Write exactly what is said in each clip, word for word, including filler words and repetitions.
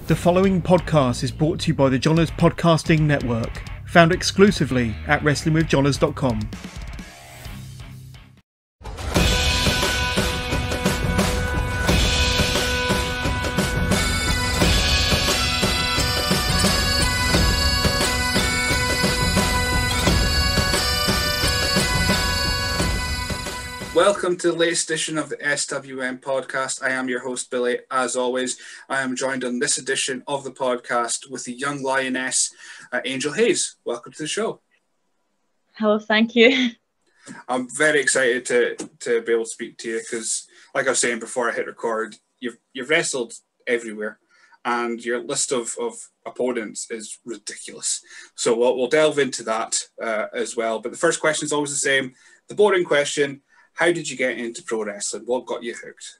The following podcast is brought to you by the Johners Podcasting Network, found exclusively at wrestling with johners dot com. Welcome to the latest edition of the S W M podcast. I am your host, Billy. As always, I am joined on this edition of the podcast with the Young Lioness, uh, Angel Hayze. Welcome to the show. Hello, thank you. I'm very excited to to be able to speak to you because, like I was saying before I hit record, you've you've wrestled everywhere, and your list of, of opponents is ridiculous. So we'll, we'll delve into that uh, as well. But the first question is always the same, the boring question. How did you get into pro wrestling? What got you hooked?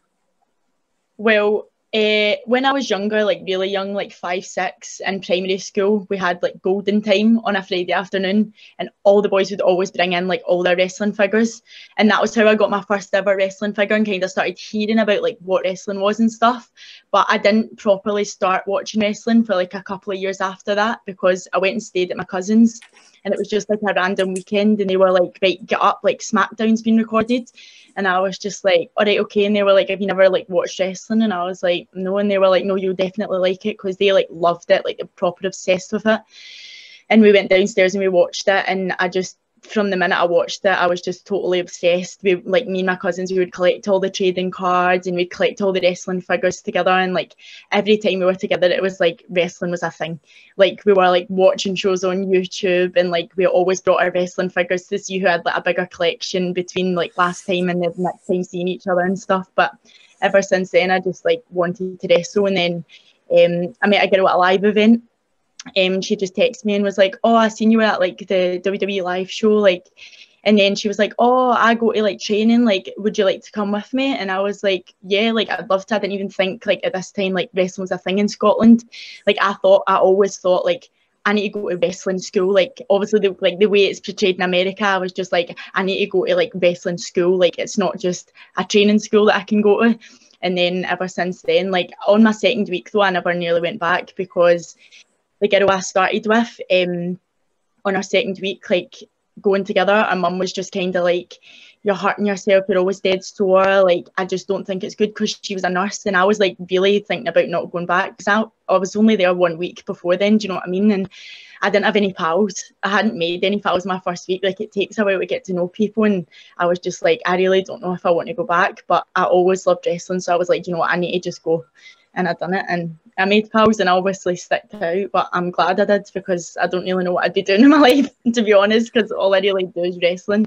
Well, uh, when I was younger, like really young, like five, six, in primary school, we had like golden time on a Friday afternoon, and all the boys would always bring in like all their wrestling figures, and that was how I got my first ever wrestling figure and kind of started hearing about like what wrestling was and stuff. But I didn't properly start watching wrestling for like a couple of years after that because I went and stayed at my cousin's. And it was just like a random weekend, and they were like, right, get up, like SmackDown's been recorded. And I was just like, all right, okay. And they were like, have you never like watched wrestling? And I was like, no. And they were like, no, you'll definitely like it, because they like loved it, like they're proper obsessed with it. And we went downstairs and we watched it, and I just, from the minute I watched it, I was just totally obsessed. We, like me and my cousins, we would collect all the trading cards and we'd collect all the wrestling figures together. And like every time we were together, it was like wrestling was a thing. Like we were like watching shows on YouTube, and like we always brought our wrestling figures to see who had like a bigger collection between like last time and the next time seeing each other and stuff. But ever since then, I just like wanted to wrestle. And then um, I met a girl at a live event. Um, she just texted me and was like, oh, I seen you at like the W W E live show, like, and then she was like, oh, I go to like training, like, would you like to come with me? And I was like, yeah, like I'd love to. I didn't even think like at this time like wrestling was a thing in Scotland. Like I thought, I always thought like I need to go to wrestling school. Like obviously the, like the way it's portrayed in America, I was just like, I need to go to like wrestling school. Like it's not just a training school that I can go to. And then ever since then, like on my second week though, I never nearly went back, because the girl I started with, um, on our second week, like going together, our mum was just kind of like, you're hurting yourself, you're always dead sore, like I just don't think it's good, because she was a nurse. And I was like really thinking about not going back, because I, I was only there one week before then, do you know what I mean? And I didn't have any pals. I hadn't made any pals my first week. Like it takes a while to get to know people, and I was just like, I really don't know if I want to go back. But I always loved wrestling, so I was like, you know what, I need to just go. And I done it, and I made pals, and I obviously sticked out, but I'm glad I did, because I don't really know what I'd be doing in my life, to be honest, because all I really do is wrestling.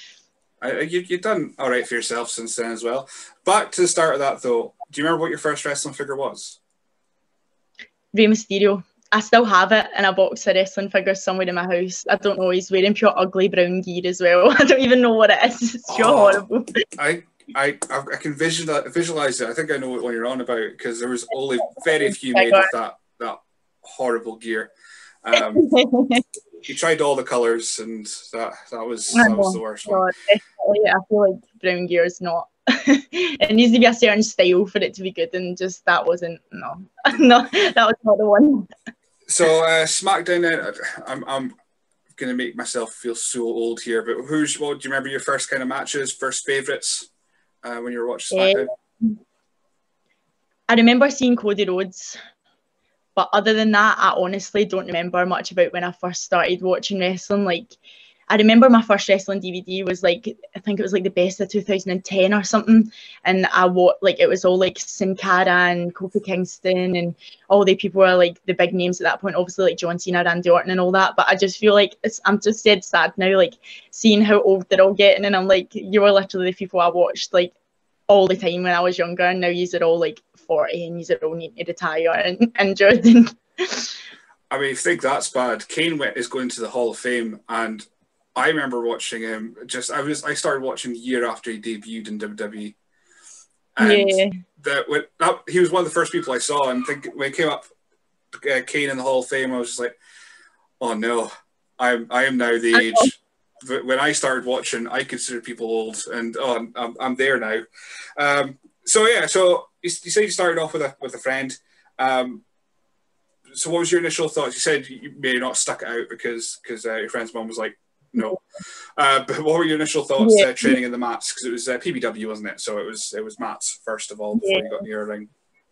I, you, you've done all right for yourself since then as well. Back to the start of that though, do you remember what your first wrestling figure was? Rey Mysterio. I still have it in a box of wrestling figures somewhere in my house. I don't know, he's wearing pure ugly brown gear as well. I don't even know what it is. It's pure oh, horrible. I I I can visual, visualize it. I think I know what one you're on about, because there was only very few made of that that horrible gear. Um, you tried all the colours, and that that was that was the worst one. Definitely. I feel like brown gear is not. It needs to be a certain style for it to be good, and just that wasn't. No, no, that was not the one. So uh, SmackDown. Then I'm I'm gonna make myself feel so old here, but who's? What do you remember your first kind of matches, first favourites? Uh, when you were watching SmackDown? Um, I remember seeing Cody Rhodes, but other than that, I honestly don't remember much about when I first started watching wrestling. Like, I remember my first wrestling D V D was like, I think it was like the best of two thousand ten or something, and I wa- like it was all like Sin Cara and Kofi Kingston, and all the people were like the big names at that point, obviously like John Cena, Randy Orton and all that. But I just feel like it's, I'm just dead sad now, like seeing how old they're all getting, and I'm like, you were literally the people I watched like all the time when I was younger, and now you're all like forty and you're all need to retire and injured. I mean, if you think that's bad, Kane went is going to the Hall of Fame, and I remember watching him. Just I was I started watching the year after he debuted in W W E, and yeah. that when that, he was one of the first people I saw, and think when he came up, uh, Kane in the Hall of Fame, I was just like, oh no, I'm I am now the age. When I started watching, I considered people old, and oh, I'm I'm, I'm there now. Um, so yeah, so you, you say you started off with a with a friend. Um, so what was your initial thoughts? You said you may not stuck it out because because uh, your friend's mum was like, no. Uh, but what were your initial thoughts Yeah. uh, training in the mats? Because it was uh, P B W, wasn't it? So it was it was mats first of all before Yeah. you got near a ring.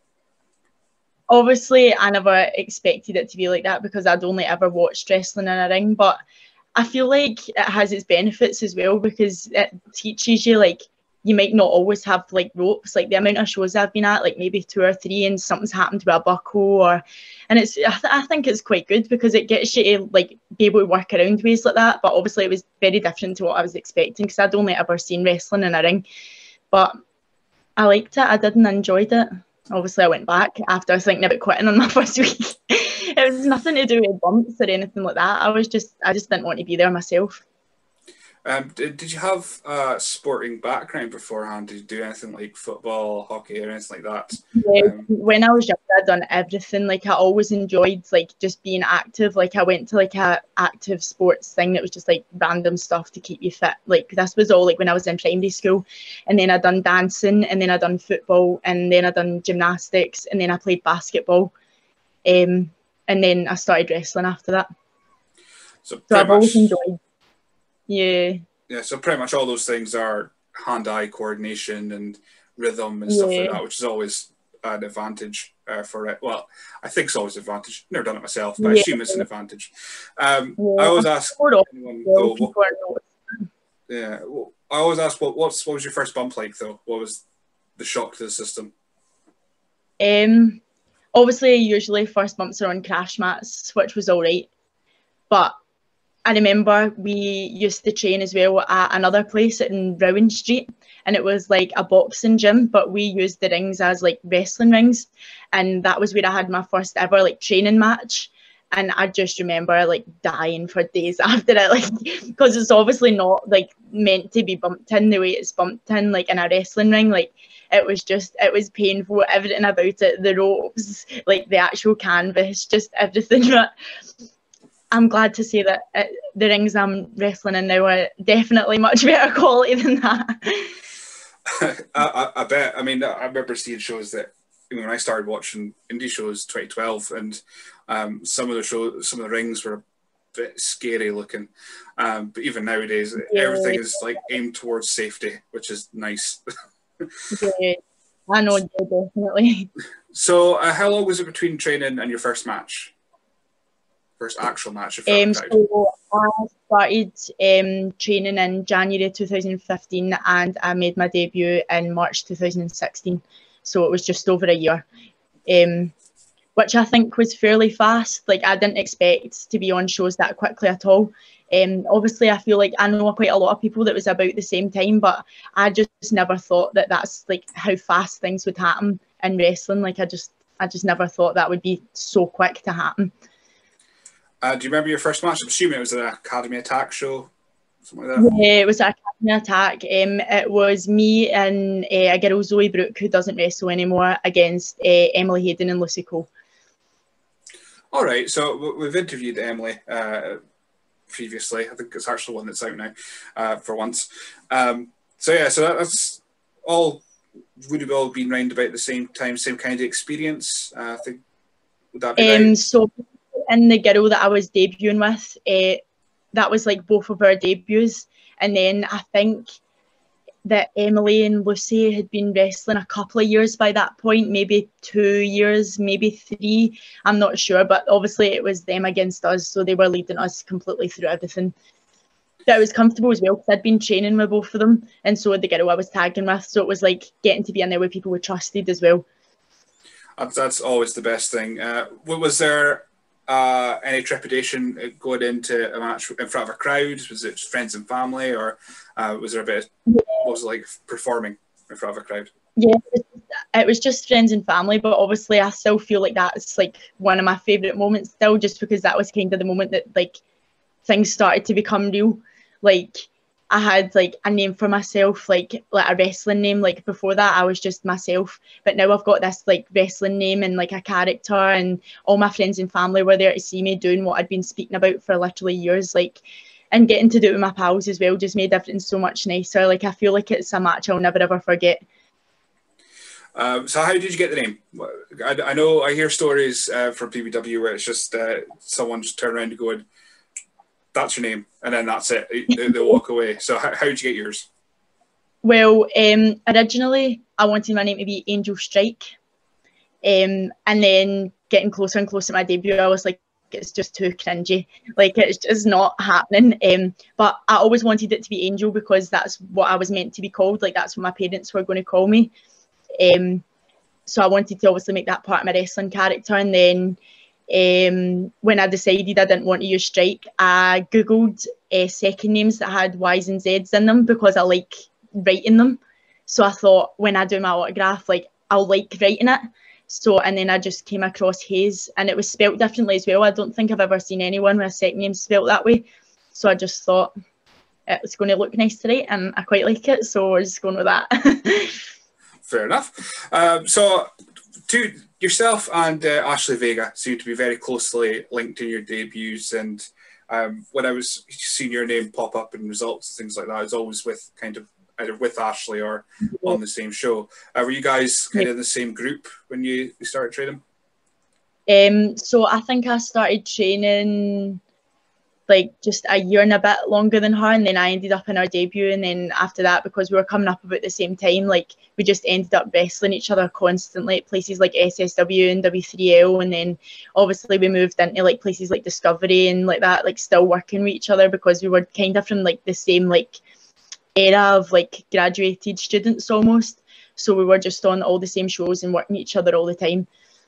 Obviously, I never expected it to be like that because I'd only ever watched wrestling in a ring. But I feel like it has its benefits as well because it teaches you, like, you might not always have like ropes. Like the amount of shows I've been at, like maybe two or three, and something's happened with a buckle, or and it's I, th- I think it's quite good because it gets you to like be able to work around ways like that. But obviously, it was very different to what I was expecting because I'd only ever seen wrestling in a ring. But I liked it. I did and enjoyed it. Obviously, I went back after I was thinking about quitting on my first week. It was nothing to do with bumps or anything like that. I was just, I just didn't want to be there myself. Um, did, did you have a sporting background beforehand? Did you do anything like football, hockey, or anything like that? Yeah, Um, when I was younger, I'd done everything. Like I always enjoyed like just being active. Like I went to like a active sports thing that was just like random stuff to keep you fit. Like this was all like when I was in primary school, and then I done dancing, and then I done football, and then I done gymnastics, and then I played basketball, um, and then I started wrestling after that. so So I've pretty always much, enjoyed. Yeah. yeah. So pretty much all those things are hand-eye coordination and rhythm and stuff like Yeah. that, which is always an advantage uh, for it. Well, I think it's always an advantage. Never done it myself, but I Yeah. assume it's an advantage. Um, Yeah. I always ask Sort of. anyone, Well, though, what, people are not- yeah, well, I always ask what what's what was your first bump like though? What was the shock to the system? Um, obviously, usually first bumps are on crash mats, which was all right. But I remember we used to train as well at another place in Rowan Street, and it was like a boxing gym, but we used the rings as like wrestling rings, and that was where I had my first ever like training match. And I just remember like dying for days after it, like because it's obviously not like meant to be bumped in the way it's bumped in, like in a wrestling ring. Like it was just, it was painful. Everything about it, the ropes, like the actual canvas, just everything. But I'm glad to say that uh, the rings I'm wrestling in now are definitely much better quality than that. I, I, I bet. I mean, I remember seeing shows that when I started watching indie shows twenty twelve, and um, some of the shows, some of the rings were a bit scary looking. Um, but even nowadays, Yeah. everything is like aimed towards safety, which is nice. Yeah, I know, yeah, definitely. So, uh, how long was it between training and your first match? First actual match? If Um, that so I started um, training in January two thousand fifteen, and I made my debut in March two thousand sixteen. So it was just over a year, um, which I think was fairly fast. Like I didn't expect to be on shows that quickly at all. Um, obviously, I feel like I know quite a lot of people that was about the same time, but I just never thought that that's like how fast things would happen in wrestling. Like I just, I just never thought that would be so quick to happen. Uh, do you remember your first match? I'm assuming it was an Academy Attack show, something like that. Yeah, it was an Academy Attack. Um, it was me and uh, a girl, Zoe Brooke, who doesn't wrestle anymore, against uh, Emily Hayden and Lucy Cole. All right, so we've interviewed Emily uh, previously. I think it's actually one that's out now uh, for once. Um, so yeah, so that's all. Would have all been round about the same time, same kind of experience. Uh, I think would that be Um, right? so, and the girl that I was debuting with, uh, that was like both of our debuts, and then I think that Emily and Lucy had been wrestling a couple of years by that point, maybe two years, maybe three. I'm not sure, but obviously it was them against us, so they were leading us completely through everything. But I was comfortable as well because I'd been training with both of them, and so had the girl I was tagging with. So it was like getting to be in there with people we trusted as well. That's, that's always the best thing. Uh, was there uh, any trepidation going into a match in front of a crowd? Was it friends and family, or uh, was there a bit? Of, what was it like performing in front of a crowd? Yeah, it was just friends and family, but obviously I still feel like that's like one of my favourite moments still, just because that was kind of the moment that like things started to become real. Like I had like a name for myself, like like a wrestling name. Like before that I was just myself, but now I've got this like wrestling name and like a character, and all my friends and family were there to see me doing what I'd been speaking about for literally years. Like, and getting to do it with my pals as well just made everything so much nicer. Like I feel like it's a match I'll never ever forget. Um, so how did you get the name? I, I know I hear stories uh, from P B W where it's just uh, someone just turn around and going, that's your name, and then that's it. They, they walk away. So how, how did you get yours? Well, um, originally I wanted my name to be Angel Strike, um, and then getting closer and closer to my debut, I was like, it's just too cringy. Like, it's just not happening. Um, but I always wanted it to be Angel because that's what I was meant to be called. Like, that's what my parents were going to call me. Um, so I wanted to obviously make that part of my wrestling character. And then um, when I decided I didn't want to use Strike, I googled uh, second names that had Y's and Z's in them because I like writing them. So I thought when I do my autograph, like, I'll like writing it. So, and then I just came across Hayze, and it was spelt differently as well. I don't think I've ever seen anyone with a second name spelt that way. So I just thought it was going to look nice today, and I quite like it. So we're just going with that. Fair enough. Um, so, to yourself and uh, Ashley Vega seem to be very closely linked in your debuts. And um, when I was seeing your name pop up in results, things like that, I was always with kind of either with Ashley or on the same show. Uh, were you guys kind of in the same group when you, you started training? Um, so I think I started training like just a year and a bit longer than her, and then I ended up in our debut, and then after that, because we were coming up about the same time, like we just ended up wrestling each other constantly at places like S S W and W three L, and then obviously we moved into like places like Discovery and like that, like still working with each other because we were kind of from like the same like era of like graduated students almost, so we were just on all the same shows and working with each other all the time.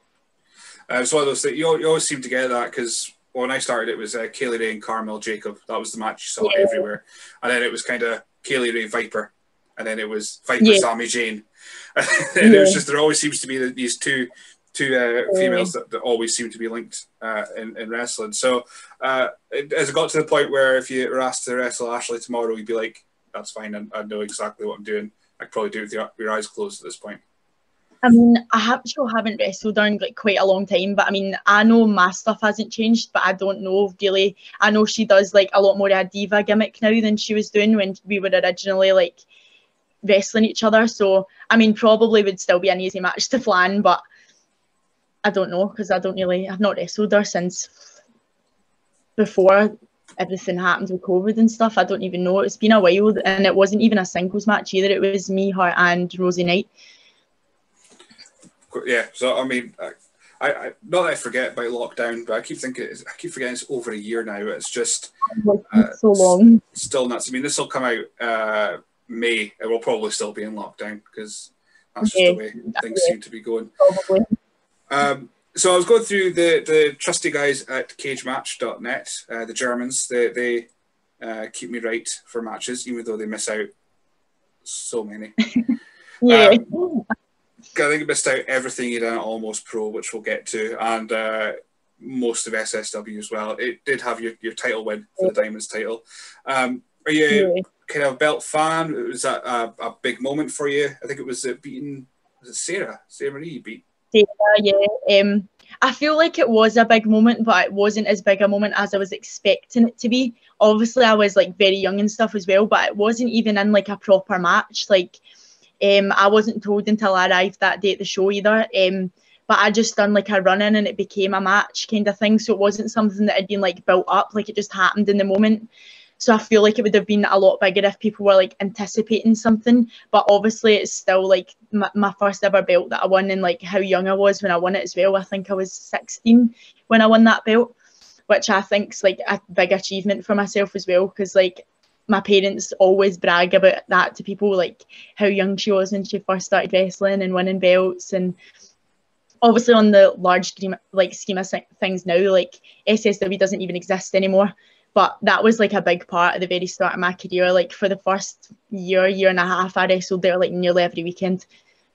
Uh, it's one of those things, you, you always seem to get that, because when I started, it was uh, Kaylee Ray and Carmel Jacob. That was the match you saw yeah. everywhere. And then it was kind of Kaylee Ray Viper. And then it was Viper yeah. Sami Jane. and yeah. it was just, there always seems to be these two two uh, females that, that always seem to be linked uh, in, in wrestling. So uh, it, as it got to the point where if you were asked to wrestle Ashley tomorrow, you'd be like, that's fine. I, I know exactly what I'm doing. I could probably do it with your, your eyes closed at this point. I mean, I have, still haven't wrestled her in like quite a long time, but I mean, I know my stuff hasn't changed, but I don't know really. I know she does like a lot more of a diva gimmick now than she was doing when we were originally like wrestling each other. So, I mean, probably would still be an easy match to plan, but I don't know because I don't really, I've not wrestled her since before everything happened with COVID and stuff. I don't even know. It's been a while, and it wasn't even a singles match either. It was me, her, and Rosie Knight. Yeah, so I mean, I, I not that I forget about lockdown, but I keep thinking, I keep forgetting it's over a year now. It's just uh, so long. Still nuts. I mean, this will come out uh, May. It will probably still be in lockdown because that's just yeah, the way things yeah. seem to be going. Probably. Um, so I was going through the the trusty guys at cage match dot net, uh, the Germans. They they uh, keep me right for matches, even though they miss out so many. yeah. Um, I think it missed out everything you done at Almost Pro, which we'll get to, and uh, most of S S W as well. It did have your, your title win for the Diamonds title. Um, are you yeah. kind of a belt fan? Was that a, a big moment for you? I think it was uh, beating, was it Sarah? Sarah Marie beat? Sarah, yeah. Um, I feel like it was a big moment, but it wasn't as big a moment as I was expecting it to be. Obviously, I was like very young and stuff as well, but it wasn't even in like a proper match. Like, Um, I wasn't told until I arrived that day at the show either. Um, but I just done like a run-in and it became a match kind of thing. So it wasn't something that had been like built up. Like it just happened in the moment. So I feel like it would have been a lot bigger if people were like anticipating something. But obviously it's still like my, my first ever belt that I won, and like how young I was when I won it as well. I think I was sixteen when I won that belt, which I think's like a big achievement for myself as well. Because like, my parents always brag about that to people, like how young she was when she first started wrestling and winning belts. And obviously on the large scheme, like scheme of things now, like S S W doesn't even exist anymore. But that was like a big part at the very start of my career. Like for the first year, year and a half, I wrestled there like nearly every weekend.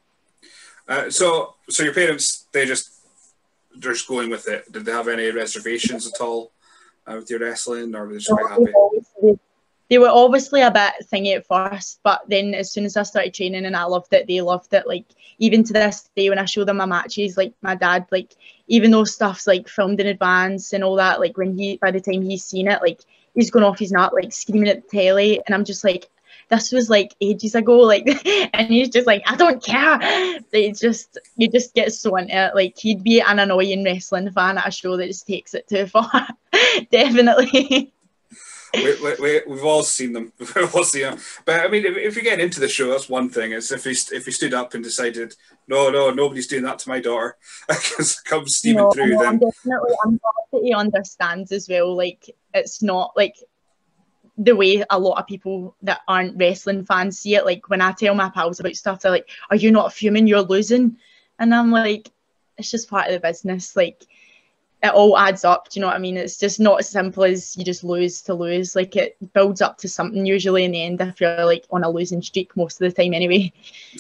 Uh, so, so your parents, they just, they're just going with it. Did they have any reservations at all uh, with your wrestling, or were they just quite happy? They were obviously a bit thingy at first, but then as soon as I started training and I loved it, they loved it. Like, even to this day, when I show them my matches, like my dad, like, even though stuff's like filmed in advance and all that, like when he, by the time he's seen it, like he's going off his nut, like screaming at the telly. And I'm just like, this was like ages ago, like, and he's just like, I don't care. They just, you just get so into it. Like, he'd be an annoying wrestling fan at a show that just takes it too far. Definitely. we, we, we, we've all seen them. We've all seen them. But I mean, if, if you're getting into the show, that's one thing. Is if he if he stood up and decided, no, no, nobody's doing that to my daughter, because comes steaming no, through. No, then I'm definitely, I'm glad that he understands as well. Like, it's not like the way a lot of people that aren't wrestling fans see it. Like, when I tell my pals about stuff, they're like, "Are you not fuming? You're losing," and I'm like, it's just part of the business. Like, it all adds up. Do you know what I mean? It's just not as simple as you just lose to lose. Like, it builds up to something usually in the end if you're like on a losing streak most of the time anyway.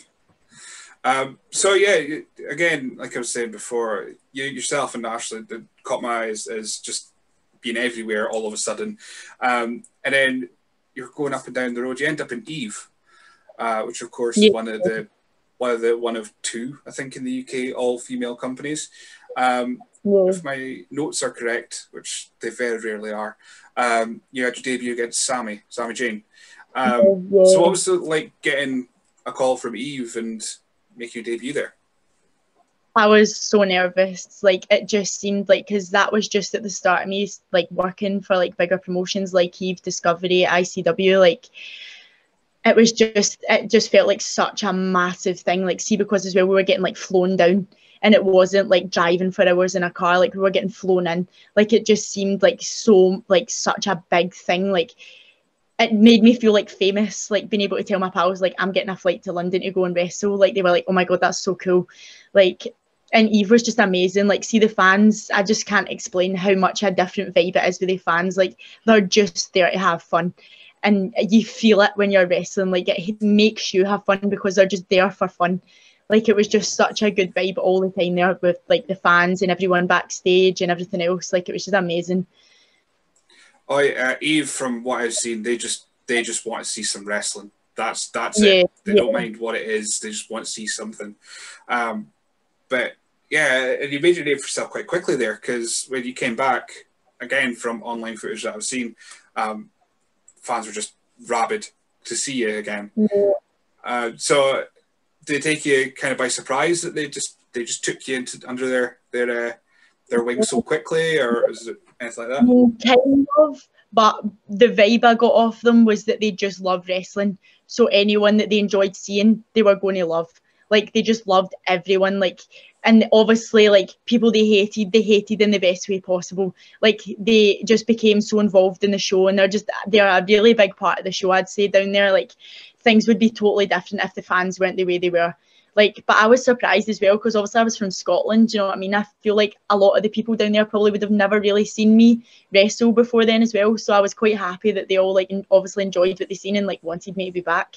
Um, so yeah, again, like I was saying before, you yourself and Ashley that caught my eyes as just being everywhere all of a sudden, um, and then you're going up and down the road. You end up in Eve, uh, which of course yeah. is one of the one of the one of two, I think, in the U K all female companies. Um, Yeah. If my notes are correct, which they very rarely are, um, you had your debut against Sammy, Sammy Jane. Um, Yeah, yeah. So what was it like getting a call from Eve and making your debut there? I was so nervous. Like, it just seemed like, because that was just at the start of me like working for like bigger promotions like Eve, Discovery, I C W. Like, it was just, it just felt like such a massive thing. Like, see, because as well we were getting like flown down. And it wasn't like driving for hours in a car, like we were getting flown in. Like, it just seemed like so, like such a big thing. Like, it made me feel like famous, like being able to tell my pals, like, I'm getting a flight to London to go and wrestle. Like, they were like, oh my God, that's so cool. Like, and Eve was just amazing. Like, see the fans, I just can't explain how much a different vibe it is with the fans. Like, they're just there to have fun. And you feel it when you're wrestling. Like, it makes you have fun because they're just there for fun. Like, it was just such a good vibe all the time there with like the fans and everyone backstage and everything else. Like, it was just amazing. Oh, uh, Eve, from what I've seen, they just they just want to see some wrestling. That's that's Yeah, it. They yeah. don't mind what it is. They just want to see something. Um, but yeah, and you made your name for yourself quite quickly there, because when you came back again from online footage that I've seen, um, fans were just rabid to see you again. Yeah. Uh, so. Did they take you kind of by surprise that they just they just took you into under their their uh, their wing so quickly, or is it anything like that? Kind of, but the vibe I got off them was that they just loved wrestling. So anyone that they enjoyed seeing, they were going to love. Like, they just loved everyone. Like, and obviously, like, people they hated, they hated in the best way possible. Like, they just became so involved in the show, and they're just they're a really big part of the show, I'd say, down there. Like, things would be totally different if the fans weren't the way they were. Like, but I was surprised as well, because obviously I was from Scotland, you know what I mean? I feel like a lot of the people down there probably would have never really seen me wrestle before then as well. So I was quite happy that they all like obviously enjoyed what they seen and like wanted me to be back.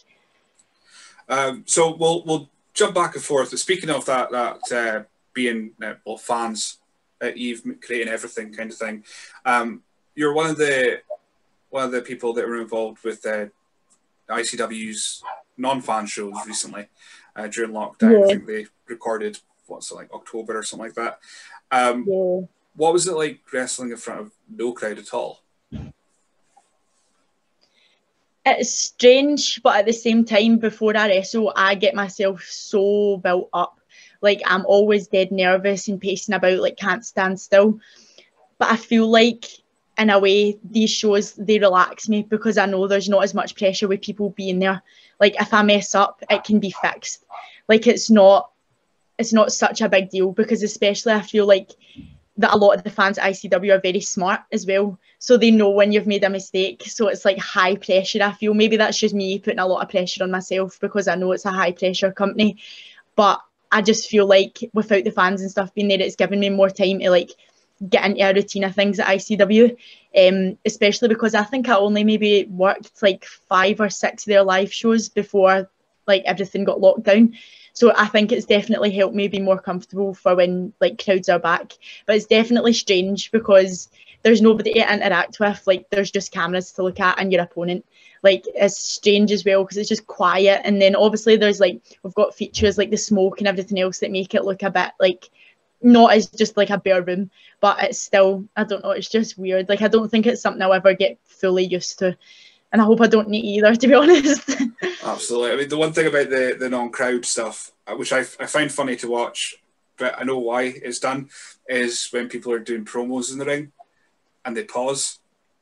Um, so we'll we'll jump back and forth. Speaking of that, that uh, being uh, well, fans at Eve creating everything kind of thing. Um, you're one of the one of the people that were involved with uh, I C W's non-fan shows recently uh, during lockdown. Yeah. I think they recorded what's it like October or something like that. Um, Yeah. What was it like wrestling in front of no crowd at all? It's strange, but at the same time, before I wrestle, I get myself so built up. Like, I'm always dead nervous and pacing about, like, can't stand still. But I feel like, in a way, these shows, they relax me because I know there's not as much pressure with people being there. Like, if I mess up, it can be fixed. Like, it's not, it's not such a big deal, because especially I feel like that a lot of the fans at I C W are very smart as well. So they know when you've made a mistake. So it's like high pressure, I feel. Maybe that's just me putting a lot of pressure on myself because I know it's a high pressure company. But I just feel like without the fans and stuff being there, it's given me more time to like get into a routine of things at I C W. Um, especially because I think I only maybe worked like five or six of their live shows before like everything got locked down. So I think it's definitely helped me be more comfortable for when like crowds are back. But it's definitely strange because there's nobody to interact with. Like, there's just cameras to look at and your opponent. Like, it's strange as well because it's just quiet. And then obviously there's like, we've got features like the smoke and everything else that make it look a bit like, not as just like a bare room, but it's still, I don't know, it's just weird. Like, I don't think it's something I'll ever get fully used to. and I hope I don't need either, to be honest. Absolutely. I mean, the one thing about the, the non-crowd stuff, which I, I find funny to watch, but I know why it's done, is when people are doing promos in the ring and they pause.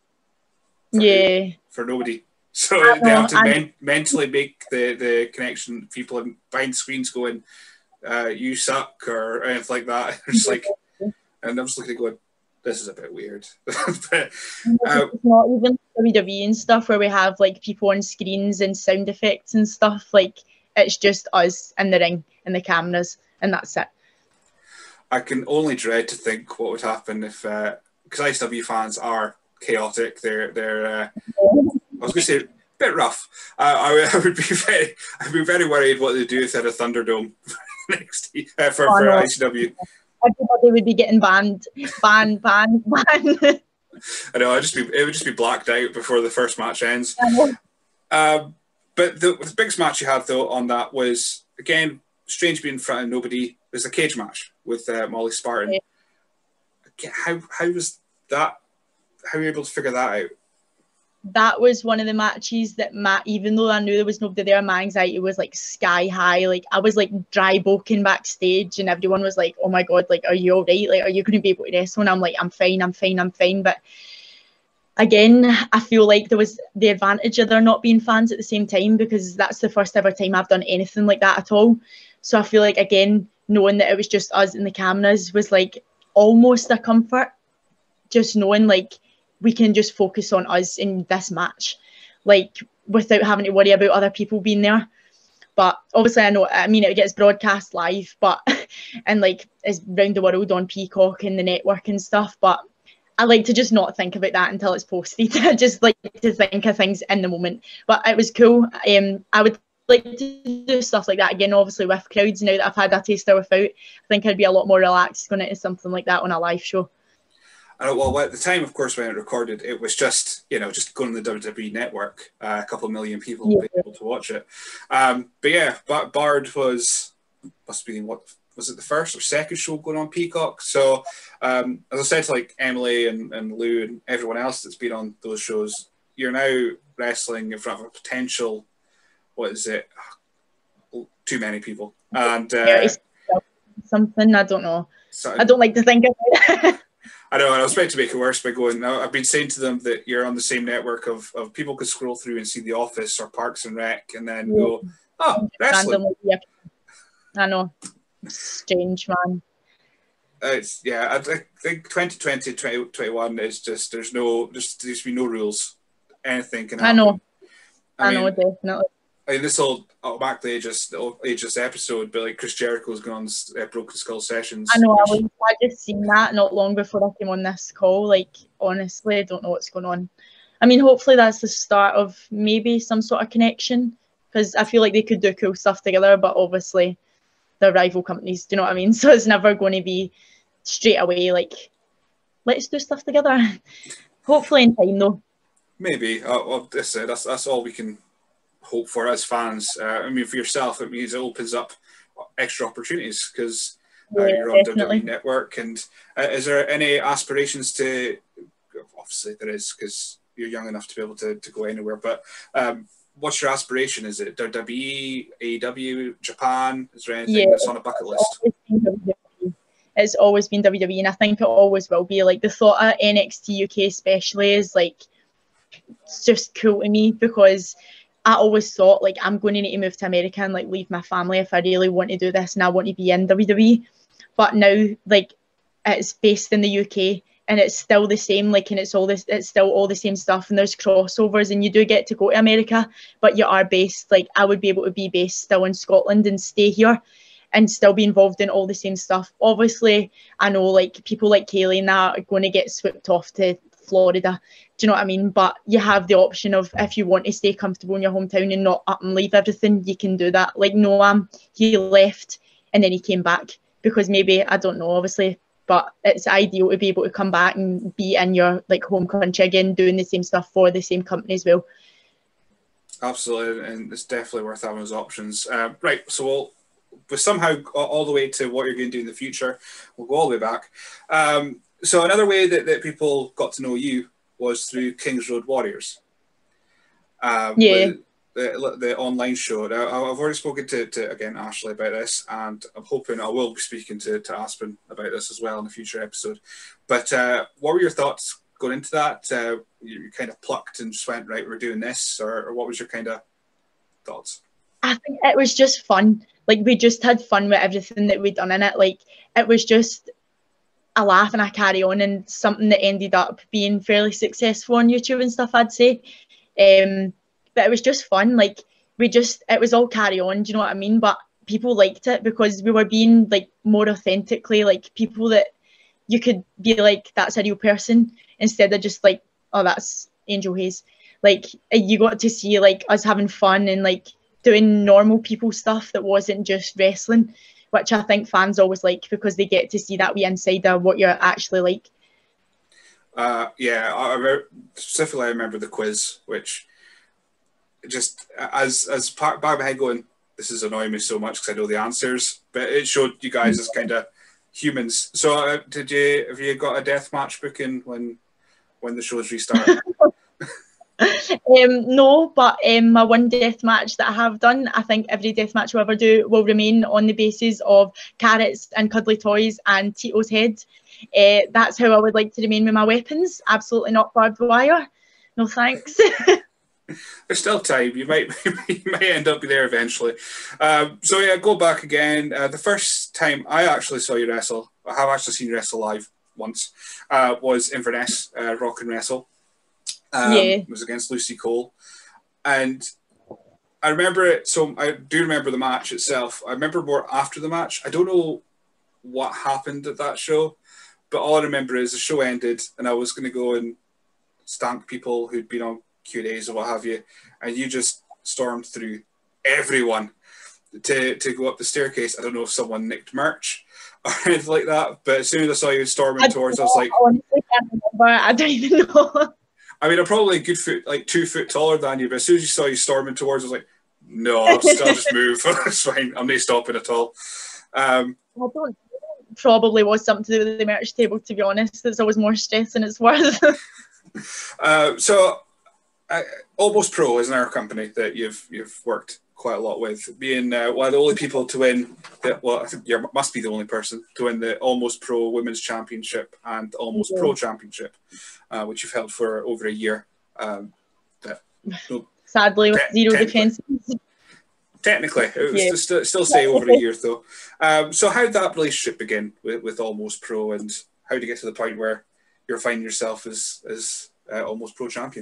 For yeah. who? For nobody. So know, they have to men- mentally make the, the connection. People behind screens going, uh, you suck, or anything like that. It's like, and I'm just looking at going, this is a bit weird. But, uh, it's not even W W E and stuff where we have like people on screens and sound effects and stuff. Like, it's just us in the ring and the cameras, and that's it. I can only dread to think what would happen if, because uh, I S W fans are chaotic. They're they're. Uh, I was going to say a bit rough. Uh, I, I would be very, I'd be very worried what they do if they had a Thunderdome next uh, for, oh, for I C W. Everybody would be getting banned, banned, banned, banned. I know. I just be it would just be blacked out before the first match ends. Um, but the, the biggest match you had though on that was again strange being in front of nobody. It was a cage match with uh, Molly Spartan. Yeah. How how was that? How were you able to figure that out? That was one of the matches that Matt, even though I knew there was nobody there, my anxiety was like sky high. Like I was like dry bulking backstage and everyone was like, oh my God, like, are you all right? Like, are you going to be able to wrestle? And I'm like, I'm fine, I'm fine, I'm fine. But again, I feel like there was the advantage of there not being fans at the same time, because that's the first ever time I've done anything like that at all. So I feel like, again, knowing that it was just us and the cameras was like almost a comfort, just knowing like, we can just focus on us in this match, like without having to worry about other people being there. But obviously I know, I mean, it gets broadcast live, but, and like it's round the world on Peacock and the network and stuff. But I like to just not think about that until it's posted. I just like to think of things in the moment. But it was cool. Um, I would like to do stuff like that again, obviously with crowds. Now that I've had that taster without, I think I'd be a lot more relaxed going into something like that on a live show. Uh, well, at the time, of course, when it recorded, it was just, you know, just going on the W W E network. Uh, a couple of million people yeah. will be able to watch it. Um, but yeah, Bar- Bard was, must be, what, was it the first or second show going on Peacock? So, um, as I said to like Emily and, and Lou and everyone else that's been on those shows, you're now wrestling in front of a potential, what is it, oh, too many people. And uh, something, I don't know. So, I don't like to think of it. I know, and I was about to make it worse by going, now, I've been saying to them that you're on the same network of, of people could scroll through and see The Office or Parks and Rec and then yeah. go, oh, wrestling. I know. Strange, man. Uh, it's, yeah, I think twenty twenty, twenty twenty-one is just, there's no, there's, there's been no rules. Anything can happen. I know. I, I mean, know, definitely. I mean, this will automatically ages, ages episode, but like Chris Jericho's gone on uh, Broken Skull Sessions. I know, I, was, I just seen that not long before I came on this call. Like, honestly, I don't know what's going on. I mean, hopefully that's the start of maybe some sort of connection, because I feel like they could do cool stuff together, but obviously they're rival companies, do you know what I mean? So it's never going to be straight away like, let's do stuff together. Hopefully in time, though. Maybe. Uh, well, that's, uh, that's, that's all we can hope for as fans. Uh, I mean, for yourself, it means it opens up extra opportunities because uh, yeah, you're on definitely. W W E Network. And uh, is there any aspirations to? Obviously, there is because you're young enough to be able to, to go anywhere. But um, what's your aspiration? Is it W W E, A E W, Japan? Is there anything yeah, that's on a bucket list? It's always been W W E, and I think it always will be. Like the thought of N X T U K especially is like it's just cool to me because I always thought like I'm going to need to move to America and like leave my family if I really want to do this and I want to be in W W E. But now like it's based in the U K and it's still the same, like, and it's all this, it's still all the same stuff, and there's crossovers, and you do get to go to America, but you are based, like, I would be able to be based still in Scotland and stay here and still be involved in all the same stuff. Obviously, I know, like, people like Kaylee and that are going to get swooped off to Florida. Do you know what I mean? But you have the option of, if you want to stay comfortable in your hometown and not up and leave everything, you can do that. Like Noam, he left and then he came back because maybe, I don't know, obviously, but it's ideal to be able to come back and be in your like home country again, doing the same stuff for the same company as well. Absolutely, and it's definitely worth having those options. Uh, right, so we'll, we'll somehow all the way to what you're going to do in the future. We'll go all the way back. Um, so another way that, that people got to know you was through Kings Road Warriors. Um, Yeah. with the, the online show. Now, I've already spoken to, to again Ashley about this, and I'm hoping I will be speaking to, to Aspen about this as well in a future episode. But uh, what were your thoughts going into that? Uh, you, you kind of plucked and just went, right, we're doing this, or, or what was your kind of thoughts? I think it was just fun. Like, we just had fun with everything that we'd done in it. Like, it was just a laugh and a carry on, and something that ended up being fairly successful on YouTube and stuff, I'd say. Um, but it was just fun. Like, we just, it was all carry on, do you know what I mean? But people liked it because we were being like more authentically like people that you could be like, that's a real person, instead of just like, oh, that's Angel Hayze. Like, you got to see like us having fun and like doing normal people stuff that wasn't just wrestling, which I think fans always like because they get to see that wee inside of what you're actually like. Uh, yeah, I, I specifically I remember the quiz, which just as as part back of my head going, this is annoying me so much because I know the answers, but it showed you guys as kind of humans. So uh, did you have you got a death match booking when when the shows restart? um, no, but um, my one death match that I have done, I think every death match we'll ever do will remain on the basis of carrots and cuddly toys and Tito's head. Uh, that's how I would like to remain with my weapons. Absolutely not barbed wire. No thanks. There's still time. You might you might end up there eventually. Um, so yeah, go back again. Uh, the first time I actually saw you wrestle, I have actually seen you wrestle live once, uh, was Inverness uh, Rock and Wrestle. Um, yeah. It was against Lucy Cole, and I remember it. So I do remember the match itself. I remember more after the match. I don't know what happened at that show, but all I remember is the show ended, and I was going to go and stank people who'd been on Q and A's or what have you, and you just stormed through everyone to to go up the staircase. I don't know if someone nicked merch or anything like that, but as soon as I saw you storming I towards, I was like, honestly can't remember. I don't even know. I mean, I'm probably a good foot, like two foot taller than you, but as soon as you saw you storming towards, I was like, no, I'll just, I'll just move. It's fine. I'm not stopping at all. Um, I don't. Probably was something to do with the merch table, to be honest. It's always more stress than it's worth. uh, so, uh, Almost Pro is another company that you've you've worked quite a lot with, being uh, one of the only people to win. The, well, I think you must be the only person to win the Almost Pro Women's Championship and Almost yeah. Pro Championship, uh, which you've held for over a year. Um, but, no, Sadly, with te- zero defense. Technically, it was yeah. still, still say over a year though. Um, so how did that relationship begin with, with Almost Pro, and how did you get to the point where you're finding yourself as as uh, Almost Pro champion?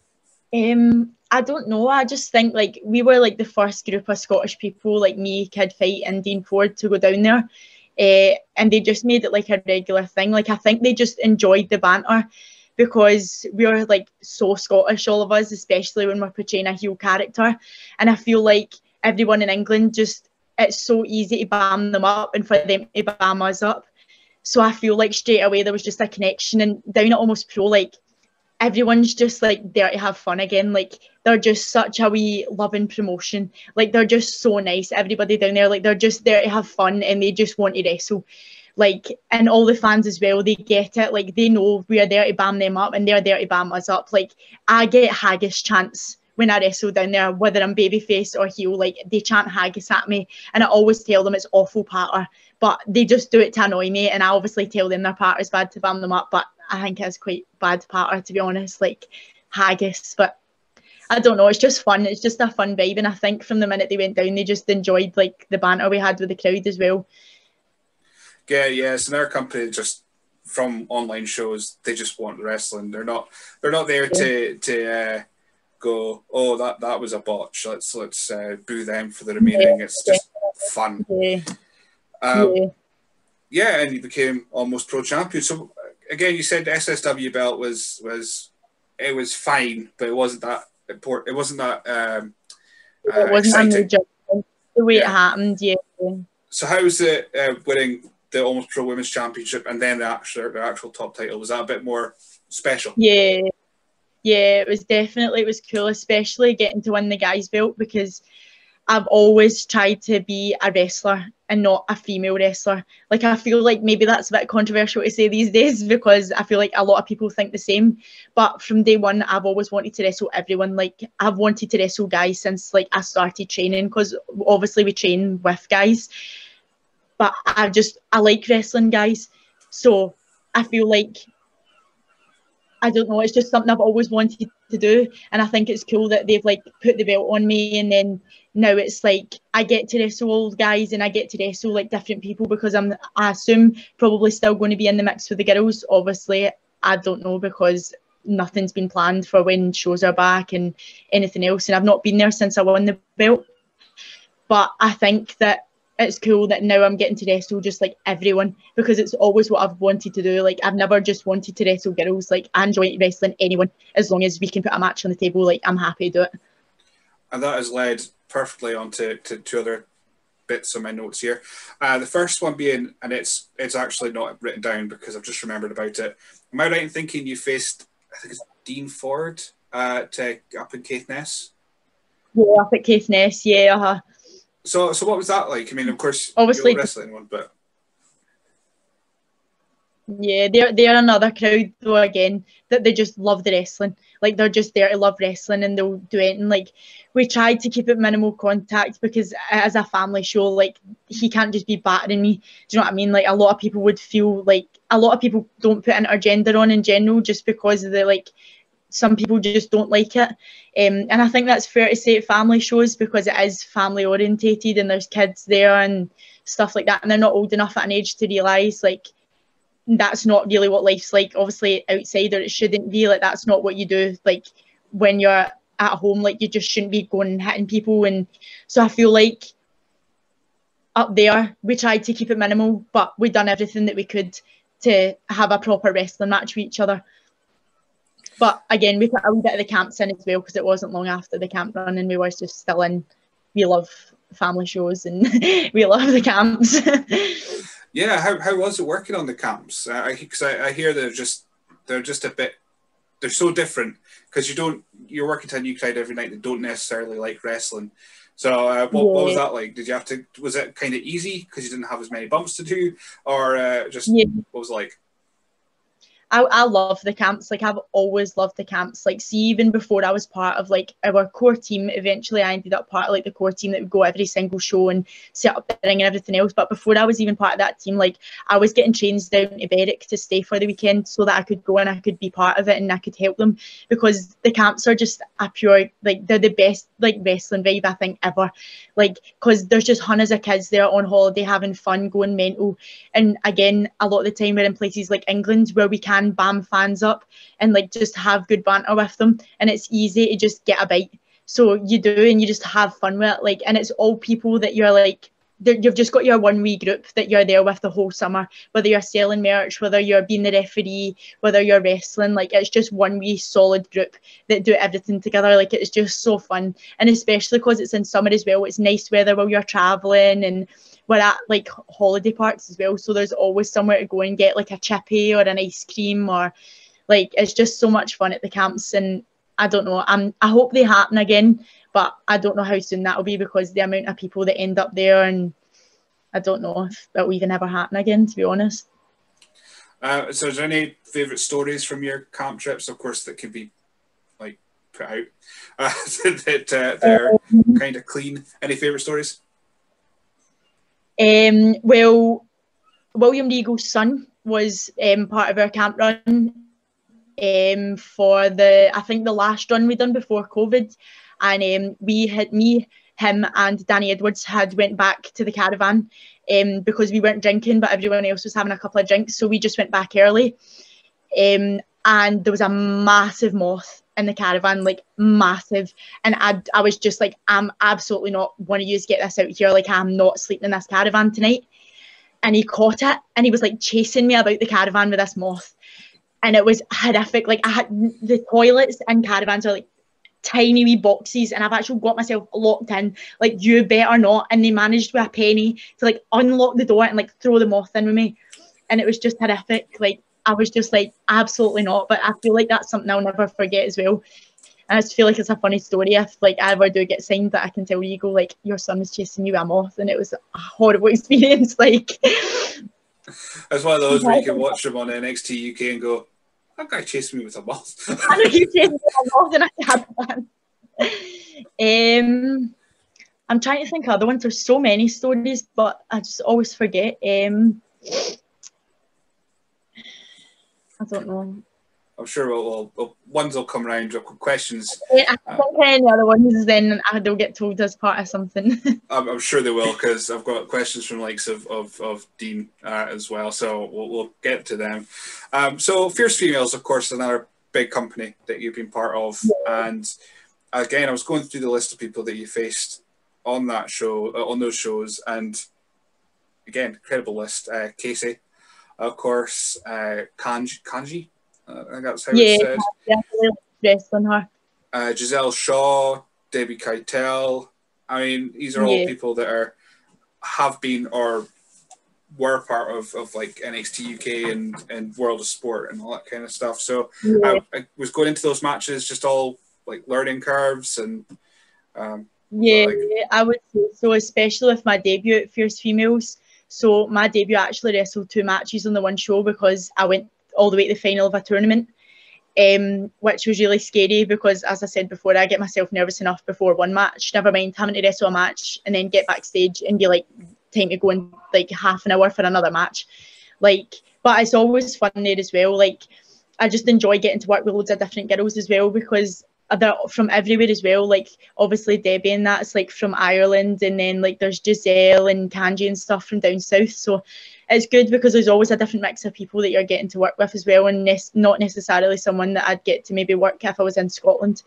Um, I don't know. I just think like we were like the first group of Scottish people, like me, Kid Fight, and Dean Ford, to go down there, uh, and they just made it like a regular thing. Like I think they just enjoyed the banter because we were like so Scottish, all of us, especially when we're portraying a heel character, and I feel like everyone in England just, it's so easy to bam them up and for them to bam us up. So I feel like straight away there was just a connection, and down at Almost Pro, like everyone's just like there to have fun again. Like they're just such a wee loving promotion. Like they're just so nice. Everybody down there, like they're just there to have fun and they just want to wrestle. Like, and all the fans as well, they get it. Like they know we are there to bam them up and they're there to bam us up. Like I get haggis chants when I wrestle down there, whether I'm babyface or heel. Like they chant haggis at me, and I always tell them it's awful patter, but they just do it to annoy me, and I obviously tell them their patter is bad to bam them up, but I think it's quite bad patter, to be honest, like haggis. But I don't know, it's just fun. It's just a fun vibe, and I think from the minute they went down, they just enjoyed like the banter we had with the crowd as well. Yeah, yeah. So their company just from online shows, they just want wrestling. They're not. They're not there yeah. to to. Uh, go, oh, that that was a botch, let's let's uh, boo them for the remaining. Yeah, it's just yeah. fun. Yeah. Um, yeah. yeah, and you became Almost Pro champion. So again, you said the S S W belt was was it was fine, but it wasn't that important. It wasn't that um, uh, it wasn't exciting. A major, the way yeah. it happened. Yeah. So how was it uh, winning the Almost Pro Women's Championship and then the actual the actual top title? Was that a bit more special? Yeah. Yeah, it was definitely, it was cool, especially getting to win the guys' belt, because I've always tried to be a wrestler and not a female wrestler. Like, I feel like maybe that's a bit controversial to say these days, because I feel like a lot of people think the same. But from day one, I've always wanted to wrestle everyone. Like, I've wanted to wrestle guys since like I started training, because obviously we train with guys. But I just, I like wrestling guys. So I feel like, I don't know, it's just something I've always wanted to do. And I think it's cool that they've like put the belt on me, and then now it's like I get to wrestle old guys and I get to wrestle like different people, because I'm, I assume, probably still going to be in the mix with the girls. Obviously, I don't know, because nothing's been planned for when shows are back and anything else. And I've not been there since I won the belt. But I think that it's cool that now I'm getting to wrestle just like everyone, because it's always what I've wanted to do. Like, I've never just wanted to wrestle girls. Like, I enjoy wrestling anyone as long as we can put a match on the table. Like, I'm happy to do it. And that has led perfectly onto to two other bits of my notes here. Uh, the first one being, and it's it's actually not written down because I've just remembered about it. Am I right in thinking you faced, I think it's Dean Ford uh, to up in Caithness? Yeah, up at Caithness, yeah. Uh-huh. So, so what was that like? I mean, of course, obviously, you're a wrestling one, but yeah, they're they're another crowd though. Again, that they just love the wrestling. Like, they're just there to love wrestling, and they'll do anything. Like, we tried to keep it minimal contact, because as a family show, like, he can't just be battering me. Do you know what I mean? Like, a lot of people would feel like, a lot of people don't put intergender on in general, just because of the like. Some people just don't like it, um, and I think that's fair to say at family shows, because it is family orientated and there's kids there and stuff like that, and they're not old enough at an age to realise like that's not really what life's like. Obviously outside, or it shouldn't be like, that's not what you do like when you're at home. Like, you just shouldn't be going and hitting people. And so I feel like up there we tried to keep it minimal, but we done everything that we could to have a proper wrestling match with each other. But again, we put a wee bit of the camps in as well, because it wasn't long after the camp run and we were just still in. We love family shows and we love the camps. Yeah, how how was it working on the camps? Because I, I, I hear they're just they're just a bit, they're so different, because you don't, you're working to a new crowd every night that don't necessarily like wrestling. So uh, what, yeah. what was that like? Did you have to, was it kind of easy because you didn't have as many bumps to do, or uh, just yeah. what was it like? I, I love the camps. Like, I've always loved the camps. Like, see, even before I was part of like our core team, eventually I ended up part of like the core team that would go every single show and set up the ring and everything else. But before I was even part of that team, like, I was getting trains down to Berwick to stay for the weekend so that I could go and I could be part of it and I could help them, because the camps are just a pure, like, they're the best like wrestling vibe I think ever. Like, because there's just hundreds of kids there on holiday having fun, going mental. And again, a lot of the time we're in places like England where we can bam fans up and like just have good banter with them, and it's easy to just get a bite. So you do, and you just have fun with it. Like, and it's all people that you're like, you've just got your one wee group that you're there with the whole summer, whether you're selling merch, whether you're being the referee, whether you're wrestling. Like, it's just one wee solid group that do everything together. Like, it's just so fun. And especially because it's in summer as well, it's nice weather while you're traveling, and we're at like holiday parks as well, so there's always somewhere to go and get like a chippy or an ice cream, or like, it's just so much fun at the camps. And I don't know, I'm I hope they happen again, but I don't know how soon that'll be, because the amount of people that end up there, and I don't know if that'll even ever happen again, to be honest. Uh, so is there any favourite stories from your camp trips, of course, that can be like put out uh, that uh, they're um, kind of clean? Any favourite stories? Um, well, William Regal's son was um, part of our camp run um, for the, I think the last run we done before COVID, and um, we had, me, him and Danny Edwards had went back to the caravan um, because we weren't drinking, but everyone else was having a couple of drinks, so we just went back early. Um, and there was a massive moth in the caravan, like massive, and I, I was just like, I'm absolutely not want to use get this out here, like I'm not sleeping in this caravan tonight. And he caught it, and he was like chasing me about the caravan with this moth, and it was horrific. Like, I had the toilets in caravans are like tiny wee boxes, and I've actually got myself locked in, like, you better not. And they managed with a penny to like unlock the door and like throw the moth in with me, and it was just horrific. Like, I was just like, absolutely not. But I feel like that's something I'll never forget as well. And I just feel like it's a funny story if like I ever do get signed that I can tell you, go like, your son was chasing you with a moth, and it was a horrible experience. Like, it's one of those where you can watch them on N X T U K and go, that guy chased me with a moth. I know you chased me with a moth, and I had one. Um, I'm trying to think of other ones. There's so many stories, but I just always forget. Um, I don't know. I'm sure we'll, we'll, we'll ones will come around with questions. I think uh, any other ones, then they'll get told as part of something. I'm, I'm sure they will, because I've got questions from likes of of, of Dean uh, as well. So we'll, we'll get to them. Um, so Fierce Females, of course, is another big company that you've been part of, yeah. And again, I was going through the list of people that you faced on that show, uh, on those shows, and again, incredible list. Uh, Casey, of course, uh, Kanji, Kanji, uh, I think that's how yeah, it's said. Yeah, really wrestling her. Uh, Giselle Shaw, Debbie Keitel. I mean, these are all yeah. people that are have been or were part of, of like N X T U K and, and World of Sport and all that kind of stuff. So yeah. I, I was going into those matches just all like learning curves and um, yeah, like, I would say so, especially with my debut at Fierce Females. So my debut, I actually wrestled two matches on the one show because I went all the way to the final of a tournament, um, which was really scary because, as I said before, I get myself nervous enough before one match, never mind having to wrestle a match and then get backstage and be like, time to go in like half an hour for another match. Like, but it's always fun there as well. Like, I just enjoy getting to work with loads of different girls as well, because they're from everywhere as well. Like, obviously Debbie and that's like from Ireland, and then like there's Giselle and Kanji and stuff from down south. So it's good because there's always a different mix of people that you're getting to work with as well, and ne- not necessarily someone that I'd get to maybe work if I was in Scotland.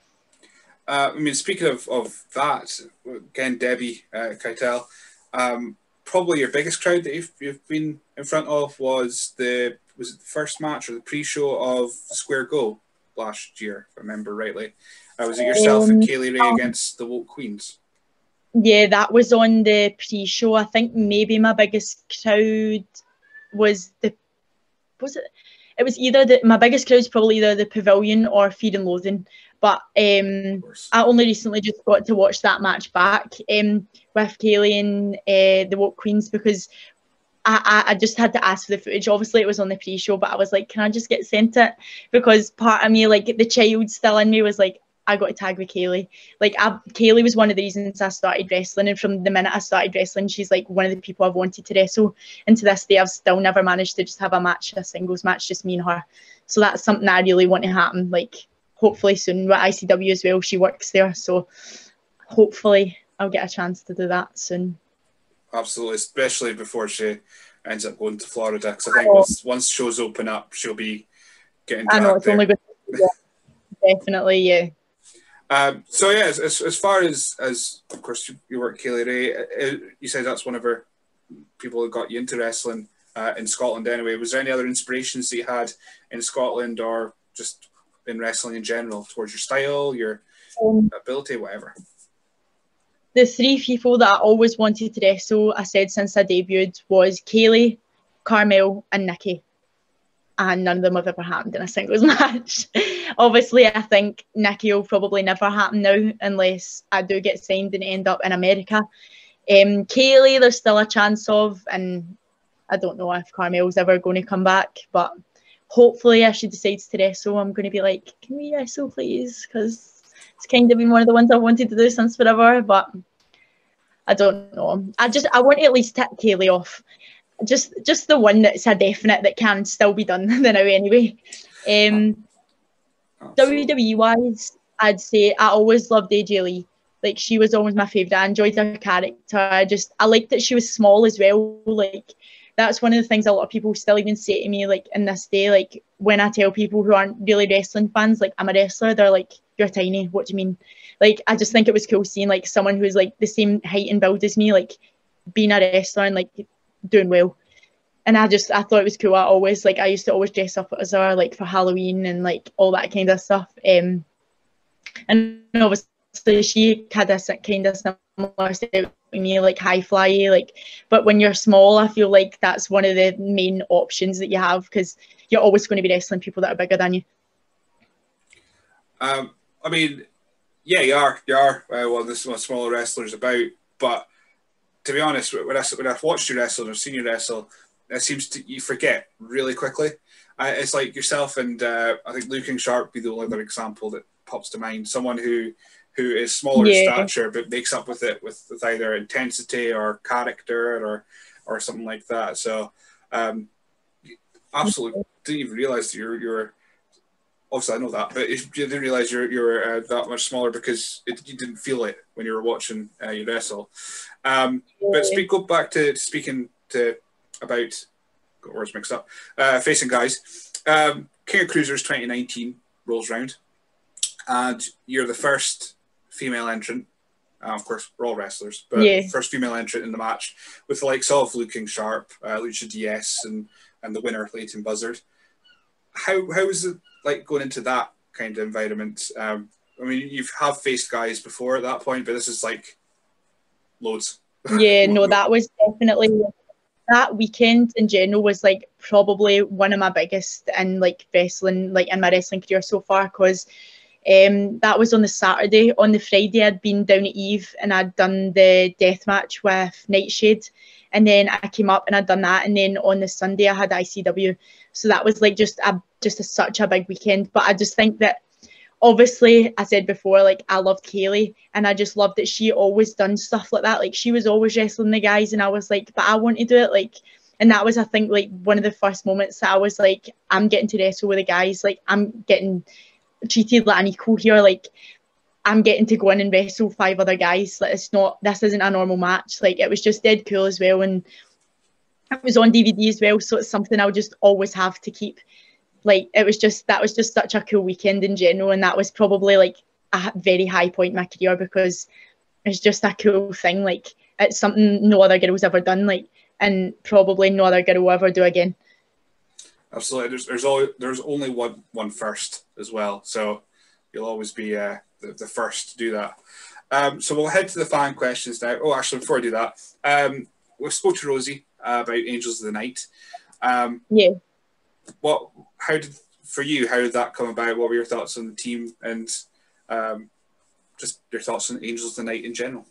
Uh, I mean, speaking of, of that, again, Debbie uh, Keitel, um, probably your biggest crowd that you've, you've been in front of was the was it the first match or the pre-show of Square Go last year, if I remember rightly. Uh, was it yourself um, and Kaylee Ray um, against the Woke Queens? Yeah, that was on the pre-show. I think maybe my biggest crowd was the was it? It was either the my biggest crowd was probably either the Pavilion or Fear and Loathing. But um, I only recently just got to watch that match back um, with Kaylee and uh, the Woke Queens, because I, I, I just had to ask for the footage. Obviously, it was on the pre-show, but I was like, can I just get sent it? Because part of me, like the child still in me, was like, I got to tag with Kaylee. Like, I, Kaylee was one of the reasons I started wrestling, and from the minute I started wrestling, she's like one of the people I've wanted to wrestle. And to this day, I've still never managed to just have a match, a singles match, just me and her. So that's something I really want to happen. Like, hopefully soon with I C W as well. She works there, so hopefully I'll get a chance to do that soon. Absolutely, especially before she ends up going to Florida, because I think once, once shows open up, she'll be getting dragged. I know, it's there. only good. Yeah, definitely, yeah. Um, so yeah, as, as, as far as, as of course you, you work Kaylee Ray, uh, you said that's one of her people who got you into wrestling uh, in Scotland anyway. Was there any other inspirations that you had in Scotland or just in wrestling in general towards your style, your um, ability, whatever? The three people that I always wanted to wrestle, I said since I debuted, was Kaylee, Carmel and Nikki. And none of them have ever happened in a singles match. Obviously, I think Nikki will probably never happen now unless I do get signed and end up in America. Um, Kaylee, there's still a chance of, and I don't know if Carmel's ever going to come back, but hopefully if she decides to wrestle, I'm going to be like, can we wrestle please? Because it's kind of been one of the ones I've wanted to do since forever, but I don't know. I just, I want to at least take Kaylee off. Just just the one that's a definite that can still be done now anyway. Um, W W E-wise, I'd say I always loved A J Lee. Like, she was always my favourite. I enjoyed her character. I just, I liked that she was small as well. Like, that's one of the things a lot of people still even say to me, like, in this day, like, when I tell people who aren't really wrestling fans, like, I'm a wrestler, they're like, you're tiny, what do you mean? Like, I just think it was cool seeing, like, someone who's, like, the same height and build as me, like, being a wrestler and, like, doing well. And I just, I thought it was cool. I always, like, I used to always dress up as her, like, for Halloween and, like, all that kind of stuff. Um, and obviously she had this kind of similar style to me, like, high fly, like, but when you're small, I feel like that's one of the main options that you have, because you're always going to be wrestling people that are bigger than you. Um, I mean, yeah, you are. You are uh, well, this is what smaller wrestlers about. But to be honest, when I when I've watched you wrestle or seen you wrestle, it seems to you forget really quickly. Uh, it's like yourself and uh, I think Looking Sharp be the only other example that pops to mind. Someone who who is smaller Yeah. in stature but makes up with it with, with either intensity or character or or something like that. So, um, absolutely didn't even realize that you're you're. Obviously, I know that, but you didn't realize you're you're uh, that much smaller because it, you didn't feel it when you were watching uh, you wrestle. Um, but speak go back to speaking to about got words mixed up. Uh, facing guys, um, King of Cruisers twenty nineteen rolls round, and you're the first female entrant. Uh, of course, we're all wrestlers, but Yeah. first female entrant in the match with the likes of Looking Sharp, uh, Lucha D S, and and the winner Leighton Buzzard. How how is it like going into that kind of environment? Um, I mean, you've have faced guys before at that point, but this is like loads. Yeah, no, that was definitely, that weekend in general was like probably one of my biggest in like wrestling, like in my wrestling career so far, because um, that was on the Saturday. On the Friday, I'd been down at Eve and I'd done the death match with Nightshade, and then I came up and I'd done that, and then on the Sunday I had I C W. So that was like just a just a, such a big weekend. But I just think that obviously, I said before, like I loved Kaylee, and I just loved that she always done stuff like that. Like she was always wrestling the guys, and I was like, but I want to do it. Like, and that was, I think, like one of the first moments that I was like, I'm getting to wrestle with the guys. Like I'm getting treated like an equal here. Like I'm getting to go in and wrestle five other guys. Like it's not, this isn't a normal match. Like it was just dead cool as well, and it was on D V D as well. So it's something I'll just always have to keep. Like it was just, that was just such a cool weekend in general, and that was probably like a very high point in my career because it's just a cool thing. Like it's something no other girl's ever done, like, and probably no other girl will ever do again. Absolutely, there's there's always, there's only one one first as well, so you'll always be uh, the the first to do that. Um, so we'll head to the fan questions now. Oh, actually, before I do that, um, we spoke to Rosie uh, about Angels of the Night. Um, yeah. What? How did for you? How did that come about? What were your thoughts on the team and um, just your thoughts on Angels of the Night in general?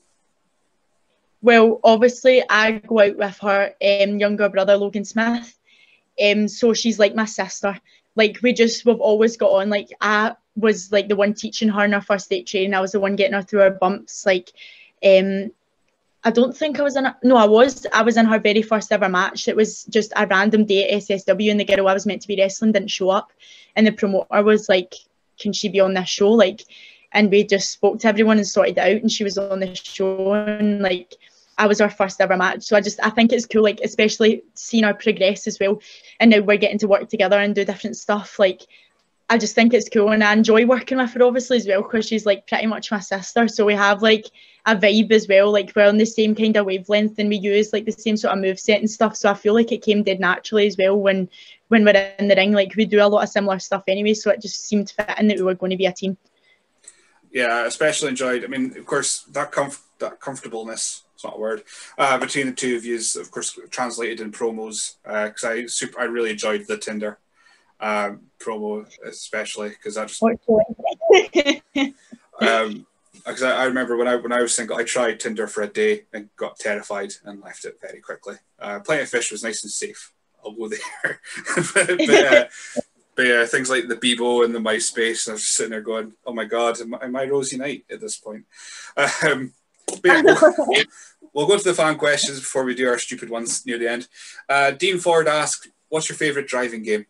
Well, obviously, I go out with her um, younger brother Logan Smith, um, so she's like my sister. Like we just we've always got on. Like I was like the one teaching her in her first date training. I was the one getting her through her bumps. Like, um, I don't think I was in. A, no, I was. I was in her very first ever match. It was just a random day at S S W, and the girl I was meant to be wrestling didn't show up, and the promoter was like, "Can she be on this show?" Like, and we just spoke to everyone and sorted it out, and she was on the show, and like, I was our first ever match. So I just, I think it's cool, like especially seeing her progress as well, and now we're getting to work together and do different stuff. Like, I just think it's cool, and I enjoy working with her obviously as well because she's like pretty much my sister. So we have like a vibe as well, like we're on the same kind of wavelength and we use like the same sort of moveset and stuff. So I feel like it came dead naturally as well when when we're in the ring. Like we do a lot of similar stuff anyway, so it just seemed fitting that we were going to be a team. Yeah, I especially enjoyed. I mean, of course, that comf- that comfortableness. It's not a word uh, between the two of you is, of course, translated in promos because uh, I super I really enjoyed the Tinder um, promo especially because I just um because I, I remember when I when I was single I tried Tinder for a day and got terrified and left it very quickly. Uh, Plenty of Fish was nice and safe. I'll go there, but, but, uh, but yeah, things like the Bebo and the MySpace, I was just sitting there going, "Oh my God, am, am I Rosie Knight at this point?" Um, but yeah, we'll, we'll go to the fan questions before we do our stupid ones near the end. Uh, Dean Ford asked, "What's your favourite driving game?"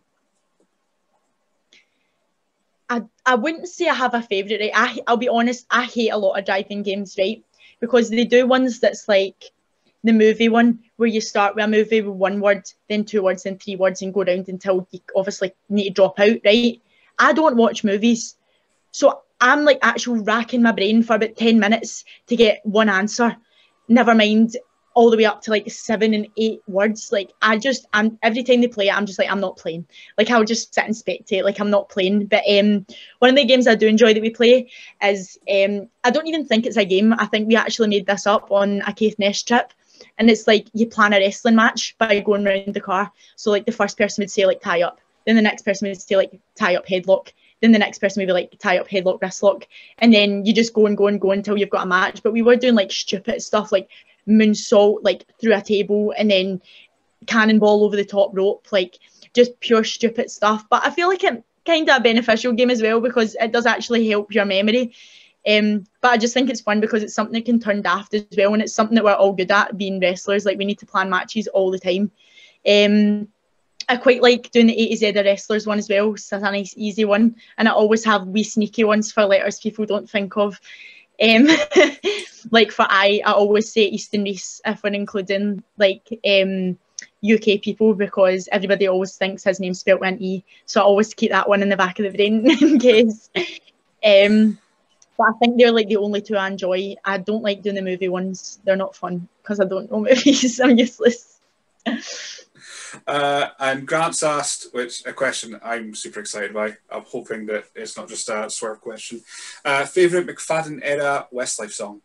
I, I wouldn't say I have a favourite, right? I, I'll be honest, I hate a lot of driving games, right? Because they do ones that's like the movie one where you start with a movie with one word, then two words, then three words and go round until you obviously need to drop out, right? I don't watch movies. So I'm like actually racking my brain for about ten minutes to get one answer. Never mind all the way up to like seven and eight words. Like I just, I'm every time they play it, I'm just like, I'm not playing. Like I'll just sit and spectate. Like I'm not playing. But um, one of the games I do enjoy that we play is um, I don't even think it's a game. I think we actually made this up on a Keith Ness trip, and it's like you plan a wrestling match by going around the car. So like the first person would say like tie up, then the next person would say like tie up headlock, then the next person maybe like tie up, headlock, wrist lock, and then you just go and go and go until you've got a match. But we were doing like stupid stuff like moonsault like through a table and then cannonball over the top rope, like just pure stupid stuff. But I feel like it kind of a beneficial game as well because it does actually help your memory. Um, but I just think it's fun because it's something that can turn daft as well, and it's something that we're all good at being wrestlers. Like we need to plan matches all the time. Um, I quite like doing the A to Z of wrestlers one as well. So it's a nice easy one, and I always have wee sneaky ones for letters people don't think of. Um, like for I, I always say Easton Reese if we're including like um, U K people because everybody always thinks his name's spelt with an E. So I always keep that one in the back of the brain in case. Um, but I think they're like the only two I enjoy. I don't like doing the movie ones. They're not fun because I don't know movies. I'm useless. Uh, and Grant's asked, which a question I'm super excited by. I'm hoping that it's not just a swerve question. Uh, favorite McFadden era Westlife song?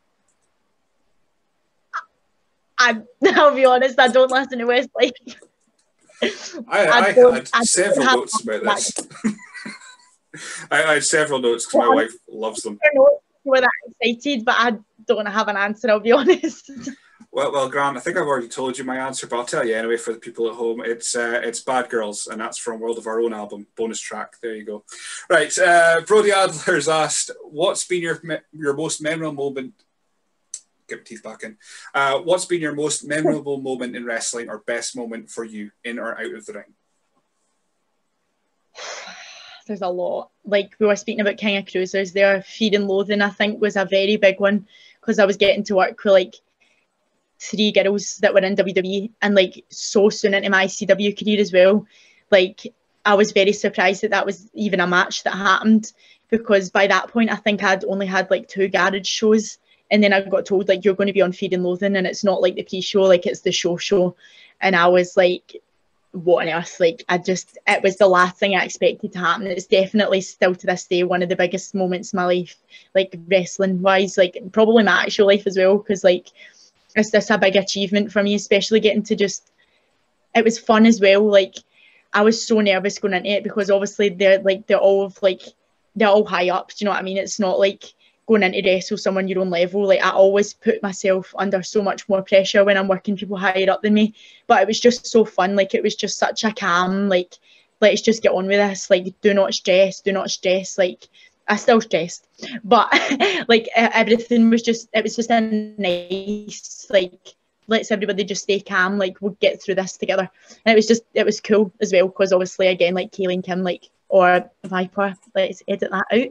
I, I'll be honest, I don't listen to Westlife. I, I, I had I several notes about this. I, I had several notes because my wife loves them. I know you were that excited, but I don't have an answer, I'll be honest. Well, well, Grant, I think I've already told you my answer, but I'll tell you anyway for the people at home. It's uh, it's Bad Girls, and that's from World of Our Own album, bonus track. There you go. Right, uh, Brody Adler's asked, what's been your your most memorable moment? Get my teeth back in. Uh, what's been your most memorable moment in wrestling, or best moment for you, in or out of the ring? There's a lot. Like we were speaking about King of Cruisers there, Fear and Loathing, I think, was a very big one because I was getting to work with like three girls that were in W W E and like so soon into my C W career as well. Like I was very surprised that that was even a match that happened because by that point I think I'd only had like two garage shows, and then I got told like you're going to be on Fear and Loathing and it's not like the pre-show, like it's the show show. And I was like, what on earth? Like I just, it was the last thing I expected to happen. It's definitely still to this day one of the biggest moments in my life, like wrestling wise, like probably my actual life as well, because like it's just a big achievement for me, especially getting to just, it was fun as well. Like I was so nervous going into it because obviously they're like, they're all of like, they're all high up, do you know what I mean? It's not like going into wrestle someone your own level. Like I always put myself under so much more pressure when I'm working people higher up than me, but it was just so fun. Like it was just such a calm, like, let's just get on with this. Like, do not stress, do not stress. Like I still stressed, but like everything was just, it was just a nice, like, let's everybody just stay calm, like we'll get through this together. And it was just, it was cool as well, because obviously again, like Kaylee and Kim, like, or Viper, let's edit that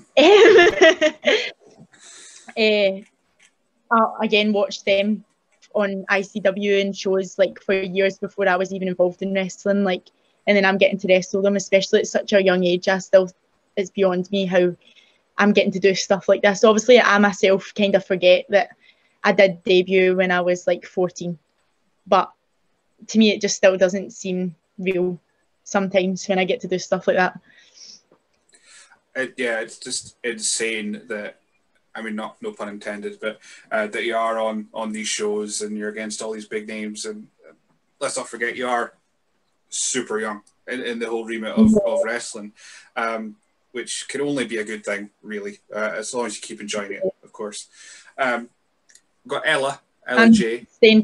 out. uh, I again watched them on I C W and shows like for years before I was even involved in wrestling, like, and then I'm getting to wrestle them, especially at such a young age. I still, it's beyond me how I'm getting to do stuff like this. Obviously I myself kind of forget that I did debut when I was like fourteen, but to me it just still doesn't seem real sometimes when I get to do stuff like that. It, yeah, it's just insane that, I mean, not no pun intended, but uh, that you are on on these shows and you're against all these big names, and uh, let's not forget you are super young in, in the whole remit of, mm-hmm. of wrestling, um, which can only be a good thing, really, uh, as long as you keep enjoying it, of course. Um, we've got Ella, Ella I'm J.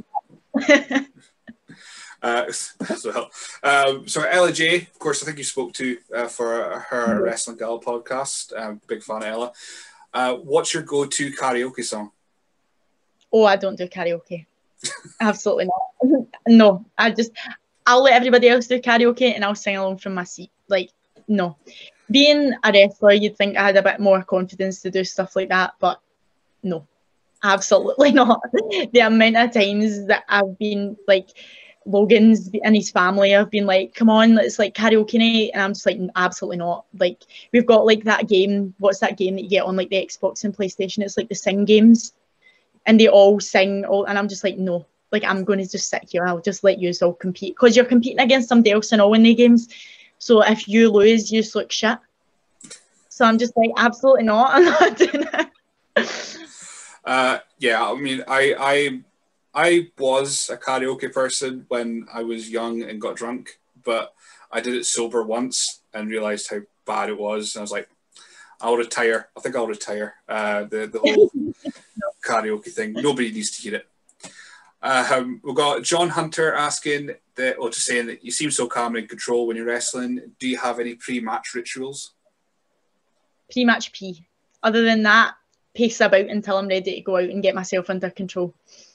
Uh, as well. Um, so Ella J, of course, I think you spoke to uh, for her Wrestling Gal podcast. Um, big fan of Ella. Uh, what's your go-to karaoke song? Oh, I don't do karaoke. Absolutely not. No, I just, I'll let everybody else do karaoke and I'll sing along from my seat. Like, no. Being a wrestler, you'd think I had a bit more confidence to do stuff like that, but no, absolutely not. The amount of times that I've been like, Logan's and his family have been like, come on, let's like karaoke night, and I'm just like, absolutely not. Like we've got like that game, what's that game that you get on like the Xbox and PlayStation? It's like the sing games, and they all sing all, and I'm just like, no, like I'm going to just sit here, I'll just let you all compete, because you're competing against somebody else in all in the games, so if you lose you just look shit. So I'm just like, absolutely not, I'm not doing it. uh yeah, I mean, I I I was a karaoke person when I was young and got drunk, but I did it sober once and realised how bad it was. And I was like, I'll retire. I think I'll retire. Uh, the, the whole karaoke thing. Nobody needs to hear it. Um, we've got John Hunter asking, that, or just saying that you seem so calm and in control when you're wrestling. Do you have any pre-match rituals? Pre-match pee. Other than that, pace about until I'm ready to go out and get myself under control.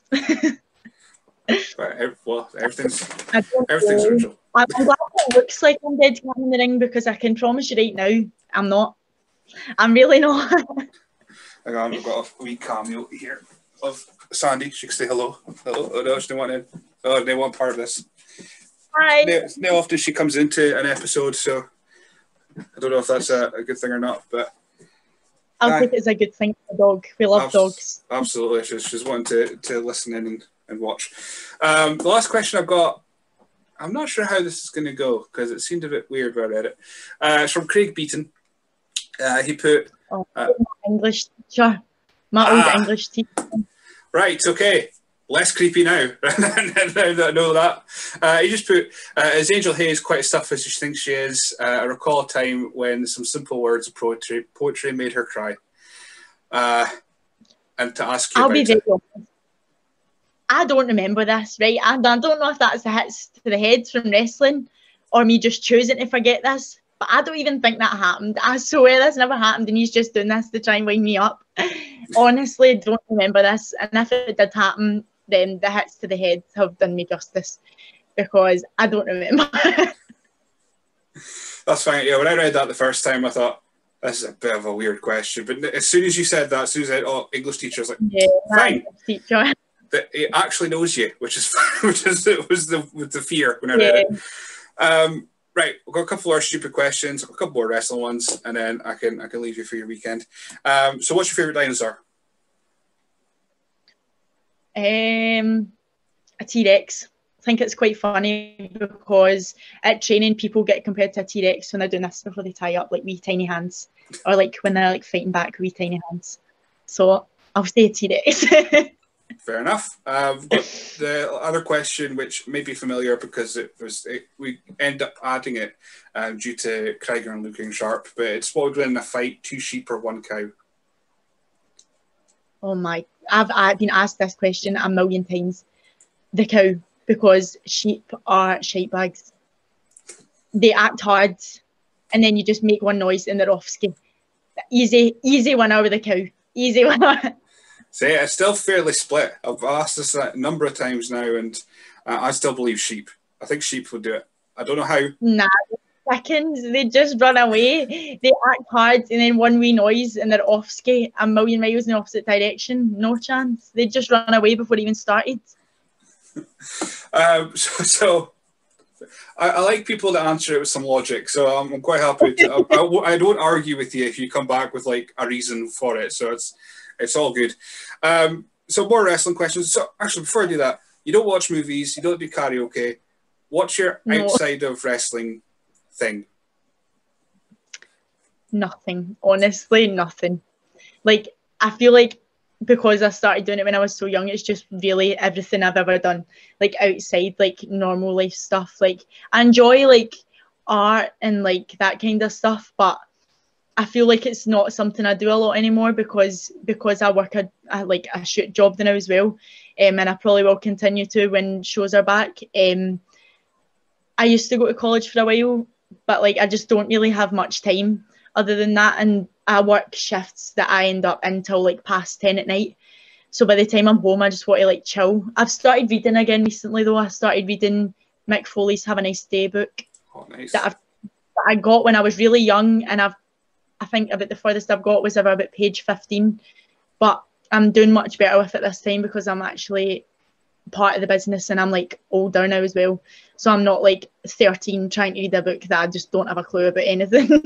Right, well, everything's everything's know. ritual. I'm glad it looks like I'm dead calm in the ring, because I can promise you right now, I'm not. I'm really not. Hang on, we've got a wee cameo here of Sandy. She can say hello. Hello. Oh no, she didn't want in. Oh, they want part of this. Hi. It's not often she comes into an episode, so I don't know if that's a, a good thing or not, but I'll uh, take it as a good thing for a dog. We love abs- dogs. Absolutely. She's, she's wanting to, to listen in and, and watch. Um, the last question I've got, I'm not sure how this is going to go because it seemed a bit weird when I read it. Uh, it's from Craig Beaton. Uh, he put... Oh, uh, my English teacher. My ah, old English teacher. Right, okay. Less creepy now. Now that I know that. Uh, he just put, uh, is Angel Hayze quite as tough as she thinks she is? Uh, I recall a time when some simple words of poetry, poetry made her cry. Uh, and to ask you I'll about be it. very honest. I don't remember this, right? And I don't know if that's the hits to the heads from wrestling or me just choosing to forget this. But I don't even think that happened. I swear this never happened, and he's just doing this to try and wind me up. Honestly, don't remember this. And if it did happen, then the hits to the head have done me justice, because I don't remember. That's fine. Yeah, when I read that the first time, I thought, this is a bit of a weird question. But as soon as you said that, as soon as I said, oh, English teacher, I was like, Yeah, fine. Teacher. That it actually knows you, which is which is it was the with the fear when I Yeah. read it. Um, right, we've got a couple more stupid questions, a couple more wrestling ones, and then I can I can leave you for your weekend. Um, so, what's your favorite dinosaur? Um, a T-Rex. I think it's quite funny because at training people get compared to a T-Rex when they're doing this before they tie up, like wee tiny hands, or like when they're like fighting back, wee tiny hands. So I'll say a T-Rex. Fair enough. Uh, we've got the other question, which may be familiar because it was it, we end up adding it um, due to Krieger and looking sharp, but it's what would win in a fight: two sheep or one cow? Oh my! I've I've been asked this question a million times. The cow, because sheep are shite bags. They act hard, and then you just make one noise and they're off ski. Easy, easy winner with the cow. Easy winner. See, it's still fairly split. I've asked this a number of times now, and uh, I still believe sheep. I think sheep would do it. I don't know how. Nah, seconds. They just run away. They act hard, and then one wee noise, and they're off ski a million miles in the opposite direction. No chance. They just run away before it even started. um, so, so I, I like people that answer it with some logic. So I'm, I'm quite happy. To, I, I, I don't argue with you if you come back with like a reason for it. So it's it's all good. Um, so more wrestling questions. So actually, before I do that, you don't watch movies. You don't do karaoke. What's your No. outside of wrestling thing? Nothing. Honestly, nothing. Like, I feel like because I started doing it when I was so young, it's just really everything I've ever done. Like, outside, like, normal life stuff. Like, I enjoy, like, art and, like, that kind of stuff, but I feel like it's not something I do a lot anymore because because I work a, a like a shoot job now as well, um, and I probably will continue to when shows are back. Um, I used to go to college for a while, but like I just don't really have much time other than that, and I work shifts that I end up until like past ten at night. So by the time I'm home, I just want to like chill. I've started reading again recently though. I started reading Mick Foley's Have a Nice Day book. Oh, nice. That, I've, that I got when I was really young, and I've I think about the furthest I've got was ever about page fifteen, but I'm doing much better with it this time because I'm actually part of the business and I'm like older now as well. So I'm not like thirteen trying to read a book that I just don't have a clue about anything.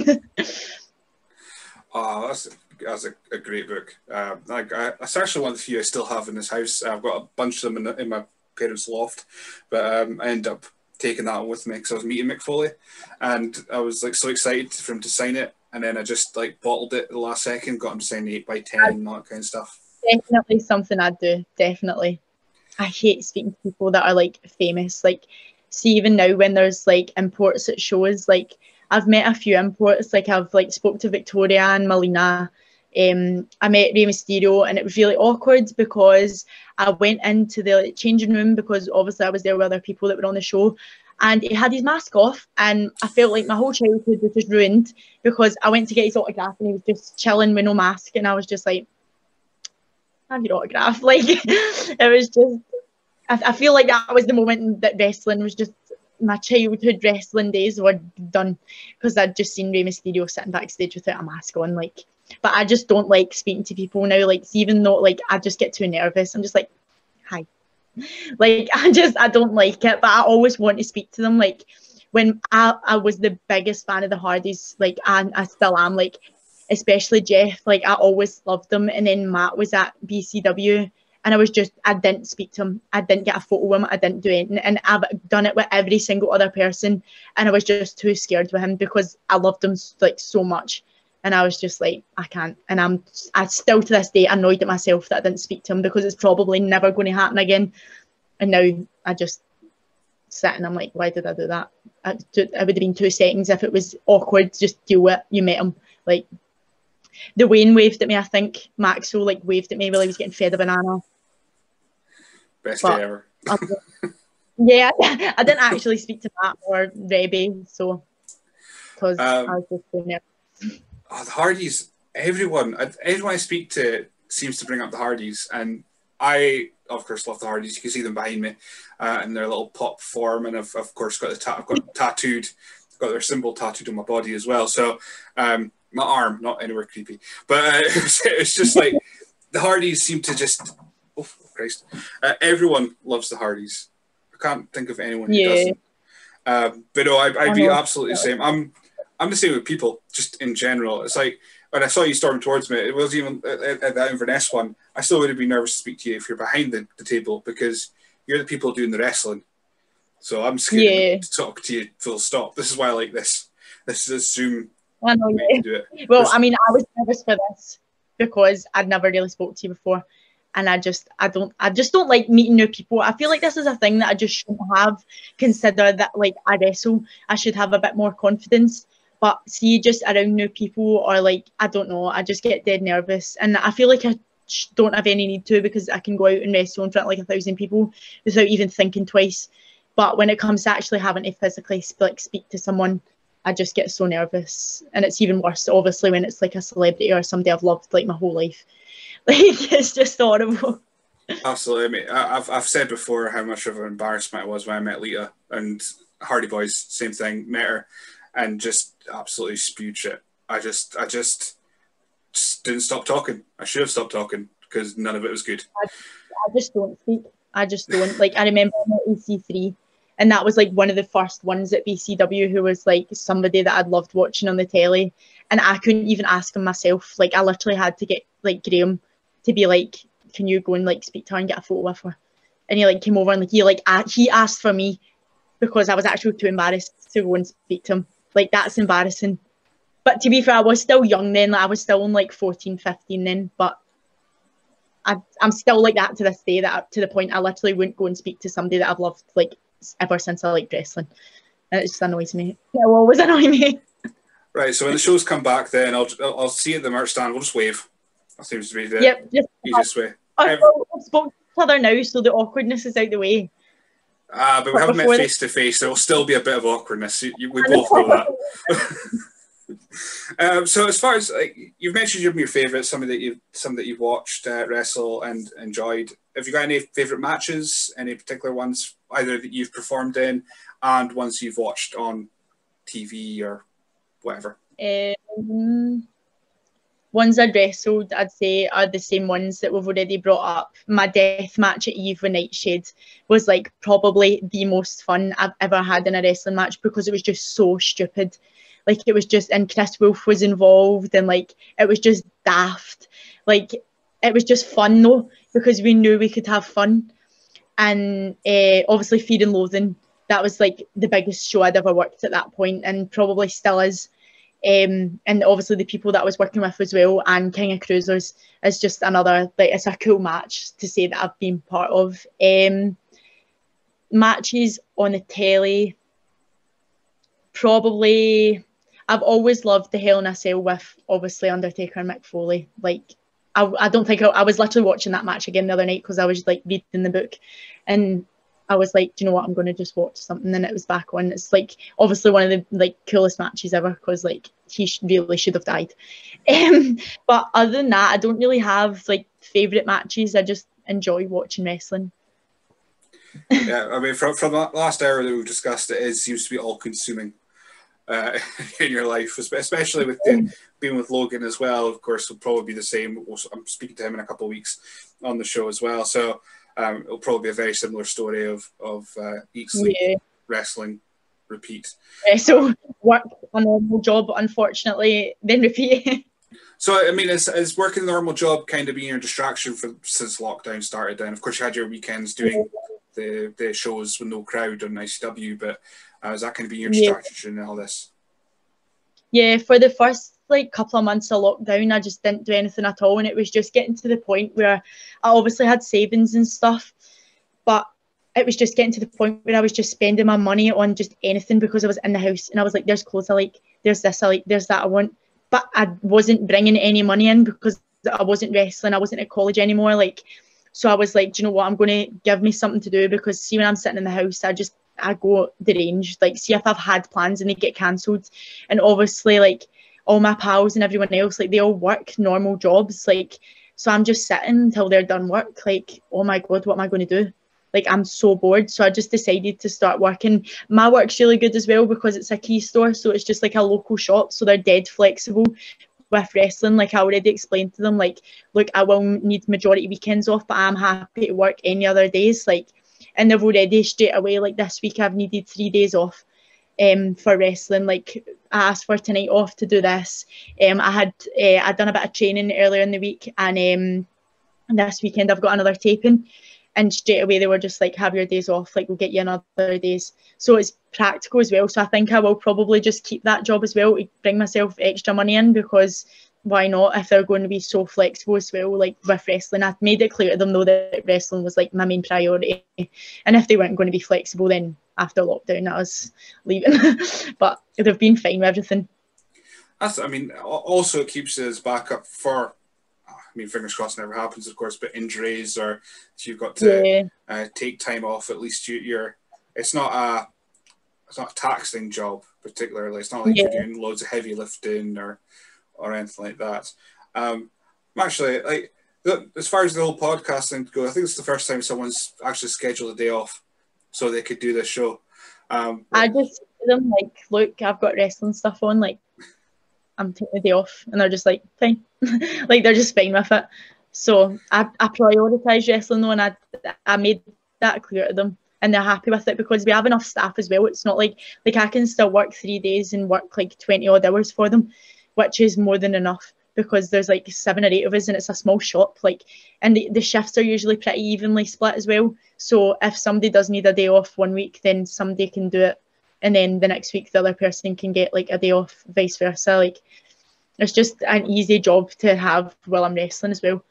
Oh, that's that's a, a great book. Uh, like I, it's actually one of the few I still have in this house. I've got a bunch of them in, the, in my parents' loft, but um, I ended up taking that with me because I was meeting Mick Foley, and I was like so excited for him to sign it. And then I just like bottled it at the last second, got him to sign eight by ten and all that kind of stuff. Definitely something I'd do. Definitely. I hate speaking to people that are like famous. Like, see, even now when there's like imports at shows, like I've met a few imports, like I've like spoke to Victoria and Melina. Um, I met Rey Mysterio, and it was really awkward because I went into the like, changing room because obviously I was there with other people that were on the show, and he had his mask off, and I felt like my whole childhood was just ruined because I went to get his autograph and he was just chilling with no mask, and I was just like, have your autograph. Like, it was just, I, I feel like that was the moment that wrestling was just, my childhood wrestling days were done because I'd just seen Rey Mysterio sitting backstage without a mask on, like. But I just don't like speaking to people now. Like, even though like I just get too nervous, I'm just like, hi. Like, I just I don't like it. But I always want to speak to them. Like, when I, I was the biggest fan of the Hardys, like I, I still am. Like, especially Jeff. Like, I always loved them. And then Matt was at B C W, and I was just I didn't speak to him. I didn't get a photo with him. I didn't do anything. And I've done it with every single other person, and I was just too scared with him because I loved him like so much. And I was just like, I can't. And I'm I still to this day annoyed at myself that I didn't speak to him because it's probably never going to happen again. And now I just sit and I'm like, why did I do that? I, it would have been two seconds if it was awkward. Just deal with it. You met him. Like, the Wayne waved at me, I think. Maxwell like waved at me while he was getting fed a banana. Best but, day ever. Yeah, I didn't actually speak to Matt or Rebby, so because um, I was just doing it. Oh, the Hardys, everyone, everyone I speak to seems to bring up the Hardys, and I, of course, love the Hardys. You can see them behind me, uh, in their little pop form, and I've, of course, got the ta- I've got tattooed, got their symbol tattooed on my body as well. So, um, my arm, not anywhere creepy, but uh, it's, it's just like the Hardys seem to just, oh Christ, uh, everyone loves the Hardys. I can't think of anyone who Yeah. doesn't. Um, but no, I, I'd I be know. absolutely the same. I'm. I'm the same with people, just in general. It's like, when I saw you storming towards me, it was even at, at that Inverness one, I still would have been nervous to speak to you if you're behind the, the table because you're the people doing the wrestling. So I'm scared Yeah. to talk to you full stop. This is why I like this. This is Zoom. I know, way yeah. to do it. Well, There's- I mean, I was nervous for this because I'd never really spoke to you before. And I just, I don't, I just don't like meeting new people. I feel like this is a thing that I just shouldn't have. Consider that, like, I wrestle, I should have a bit more confidence. But see, just around new people or like, I don't know, I just get dead nervous. And I feel like I don't have any need to because I can go out and wrestle in front of like a thousand people without even thinking twice. But when it comes to actually having to physically like speak to someone, I just get so nervous. And it's even worse, obviously, when it's like a celebrity or somebody I've loved like my whole life. Like, it's just horrible. Absolutely, mate. I, I've I've said before how much of an embarrassment it was when I met Lita, and Hardy Boys, same thing, met her, and just absolutely spewed shit. I just I just, just didn't stop talking. I should have stopped talking because none of it was good. I, I just don't speak. I just don't. Like, I remember I met E C three, and that was like one of the first ones at B C W who was like somebody that I'd loved watching on the telly, and I couldn't even ask him myself. Like, I literally had to get like Graham to be like, can you go and like speak to her and get a photo with her? And he like came over and like he like a- he asked for me because I was actually too embarrassed to go and speak to him. Like, that's embarrassing. But to be fair, I was still young then. Like, I was still on like fourteen, fifteen then. But I, I'm still like that to this day. That to the point I literally wouldn't go and speak to somebody that I've loved like ever since I liked wrestling. And it just annoys me. It will always annoy me. Right. So when the shows come back, then I'll I'll, I'll see you at the merch stand. We'll just wave. That seems to be the Yep. Just, easiest way. I still spoke to each other now, so the awkwardness is out the way. Ah, uh, but we But haven't met before face to face. There will still be a bit of awkwardness. You, you, we both know that. um, so as far as like, you've mentioned your favourites, some that you some that you've watched uh, wrestle and enjoyed. Have you got any favourite matches? Any particular ones, either that you've performed in, and ones you've watched on T V or whatever? Um, ones I'd wrestled, I'd say, are the same ones that we've already brought up. My death match at Eve with Nightshade was like probably the most fun I've ever had in a wrestling match because it was just so stupid. Like, it was just, and Chris Wolf was involved, and like it was just daft. Like, it was just fun though because we knew we could have fun. And uh, obviously Fear and Loathing, that was like the biggest show I'd ever worked at that point, and probably still is. Um, and obviously the people that I was working with as well, and King of Cruisers is just another, like, it's a cool match to say that I've been part of. Um, matches on the telly, probably, I've always loved the Hell in a Cell with, obviously, Undertaker and Mick Foley. Like, I, I don't think, I, I was literally watching that match again the other night because I was, like, reading the book. And I was like, do you know what, I'm going to just watch something. And it was back on. It's, like, obviously one of the, like, coolest matches ever because, like, he sh- really should have died. Um, but other than that, I don't really have, like, favourite matches. I just enjoy watching wrestling. Yeah, I mean, from, from the last hour that we've discussed, it is, seems to be all-consuming uh, in your life, especially with the, being with Logan as well. Of course, will probably be the same. I'm speaking to him in a couple of weeks on the show as well, so um, it'll probably be a very similar story of of uh, eat, sleep, yeah. wrestling, repeat. Yeah, so work a normal job, unfortunately, then repeat. So, I mean, is, is working a normal job kind of being your distraction for since lockdown started? Then, of course, you had your weekends doing the, the shows with no crowd on I C W, but uh, is that going to be your distraction yeah. in all this? Yeah, for the first like couple of months of lockdown, I just didn't do anything at all, and it was just getting to the point where I obviously had savings and stuff, but it was just getting to the point where I was just spending my money on just anything because I was in the house, and I was like, there's clothes I like, there's this I like, there's that I want, but I wasn't bringing any money in because I wasn't wrestling, I wasn't at college anymore, like, so I was like, do you know what, I'm going to give me something to do, because see, when I'm sitting in the house, I just, I go deranged, like, see if I've had plans and they get cancelled, and obviously, like, all my pals and everyone else, like, they all work normal jobs, like, so I'm just sitting until they're done work, like, oh my God, what am I going to do? Like, I'm so bored, so I just decided to start working. My work's really good as well because it's a key store, so it's just like a local shop, so they're dead flexible with wrestling. Like, I already explained to them, like, look, I will need majority weekends off, but I'm happy to work any other days, like, and they've already straight away, like, this week I've needed three days off um for wrestling. Like, I asked for tonight off to do this. um I had uh, I'd done a bit of training earlier in the week, and um this weekend I've got another taping, and straight away they were just like, have your days off, like, we'll get you another days. So it's practical as well, so I think I will probably just keep that job as well to bring myself extra money in, because why not, if they're going to be so flexible as well, like, with wrestling. I've made it clear to them though that wrestling was like my main priority, and if they weren't going to be flexible, then after lockdown I was leaving. But they've been fine with everything. That's, I mean, also it keeps us back up for, I mean, fingers crossed it never happens, of course, but injuries, or if you've got to yeah. uh, take time off, at least you, you're, it's not a, it's not a taxing job particularly. It's not like yeah. you're doing loads of heavy lifting or, or anything like that. Um, I'm actually, like, as far as the whole podcasting go, I think it's the first time someone's actually scheduled a day off so they could do this show. Um, I just tell them, like, look, I've got wrestling stuff on, like, I'm taking the day off, and they're just like, fine. Like, they're just fine with it. So I, I prioritise wrestling though, and I, I made that clear to them, and they're happy with it because we have enough staff as well. It's not like, like I can still work three days and work like twenty odd hours for them, which is more than enough, because there's like seven or eight of us and it's a small shop, like, and the, the shifts are usually pretty evenly split as well. So if somebody does need a day off one week, then somebody can do it, and then the next week the other person can get like a day off, vice versa. Like, it's just an easy job to have while I'm wrestling as well.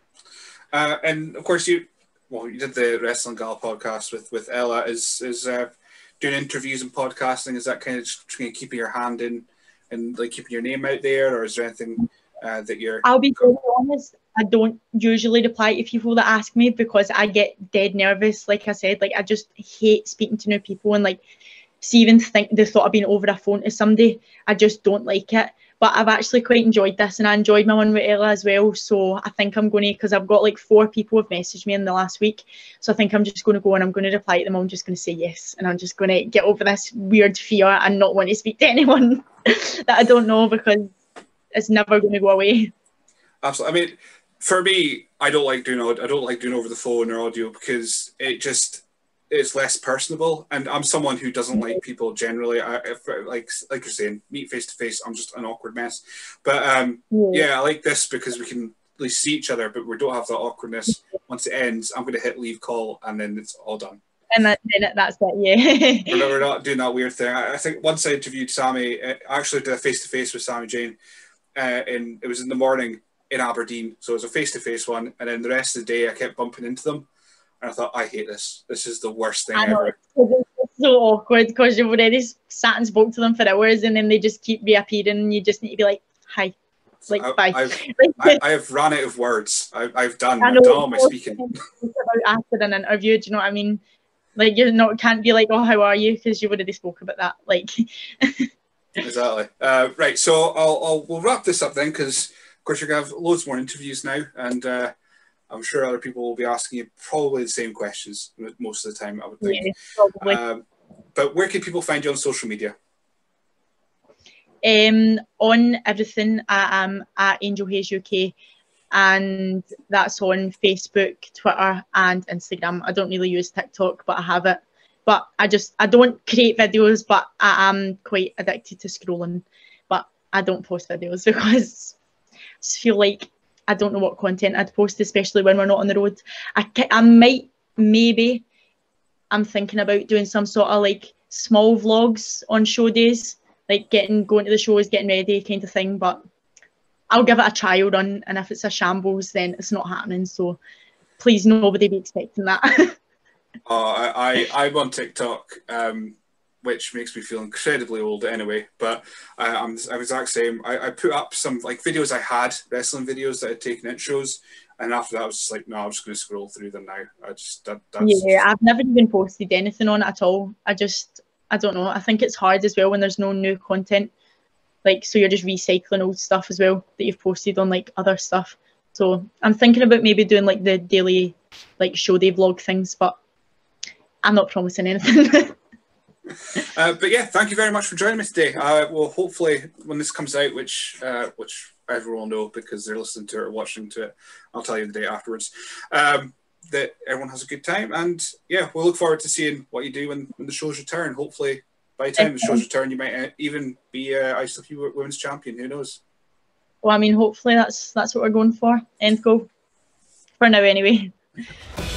Uh, and of course you, well, you did the Wrestling Gal podcast with, with Ella. Is is uh, doing interviews and podcasting, is that kind of just keeping your hand in and like keeping your name out there, or is there anything uh, that you're... I'll be very honest, I don't usually reply to people that ask me because I get dead nervous. Like I said, like, I just hate speaking to new people, and like, see, even think the thought of being over a phone to somebody, I just don't like it. But I've actually quite enjoyed this, and I enjoyed my one with Ella as well. So I think I'm going to, because I've got like four people have messaged me in the last week. So I think I'm just going to go and I'm going to reply to them. I'm just going to say yes. And I'm just going to get over this weird fear and not want to speak to anyone that I don't know, because it's never going to go away. Absolutely. I mean, for me, I don't like doing I don't like doing over the phone or audio, because it just, it's less personable, and I'm someone who doesn't like people generally. I, if, like like you're saying, meet face to face, I'm just an awkward mess. But um, yeah. yeah, I like this because we can at least see each other, but we don't have that awkwardness. Once it ends, I'm going to hit leave call, and then it's all done. And that, then that's it, yeah. we're, not, we're not doing that weird thing. I, I think once I interviewed Sammy, I actually did a face to face with Sammy Jane, uh, and it was in the morning in Aberdeen, so it was a face to face one, and then the rest of the day I kept bumping into them. And I thought, I hate this. This is the worst thing I know, ever. it's so awkward because you've already sat and spoke to them for hours and then they just keep reappearing and you just need to be like, hi, like, I, bye. I've, I, I have run out of words. I, I've done. I I've know, done all my speaking. about after an interview, do you know what I mean? Like, you're not, can't be like, oh, how are you? Because you already spoke about that. Like, Exactly. Uh, right. So I'll, I'll we'll wrap this up then, because of course you're gonna have loads more interviews now, and uh, I'm sure other people will be asking you probably the same questions most of the time, I would think. yeah, probably. Um, but where can people find you on social media? Um, on everything, I am at Angel Hayze U K, and that's on Facebook, Twitter, and Instagram. I don't really use TikTok, but I have it. But I just I don't create videos, but I am quite addicted to scrolling. But I don't post videos because I just feel like I don't know what content I'd post, especially when we're not on the road. I I might maybe I'm thinking about doing some sort of like small vlogs on show days, like getting going to the shows, getting ready, kind of thing. But I'll give it a trial run, and if it's a shambles, then it's not happening. So please, nobody be expecting that. Oh, I, I I'm on TikTok, um, which makes me feel incredibly old anyway. But I, I'm I'm exact same. I, I put up some like videos I had, wrestling videos that I'd taken at shows, and after that I was just like, no, I'm just going to scroll through them now. I just that, that's Yeah, just... I've never even posted anything on it at all. I just I don't know. I think it's hard as well when there's no new content. Like, so you're just recycling old stuff as well that you've posted on like other stuff. So I'm thinking about maybe doing like the daily like show day vlog things, but I'm not promising anything. uh, but yeah, thank you very much for joining me today. Uh, well, hopefully when this comes out, which uh, which everyone will know because they're listening to it or watching to it, I'll tell you the day afterwards, um, that everyone has a good time. And yeah, we'll look forward to seeing what you do when, when the shows return. Hopefully by the time the shows return, you might uh, even be uh, I S W Women's Champion. Who knows? Well, I mean, hopefully that's that's what we're going for. End goal. For now, anyway.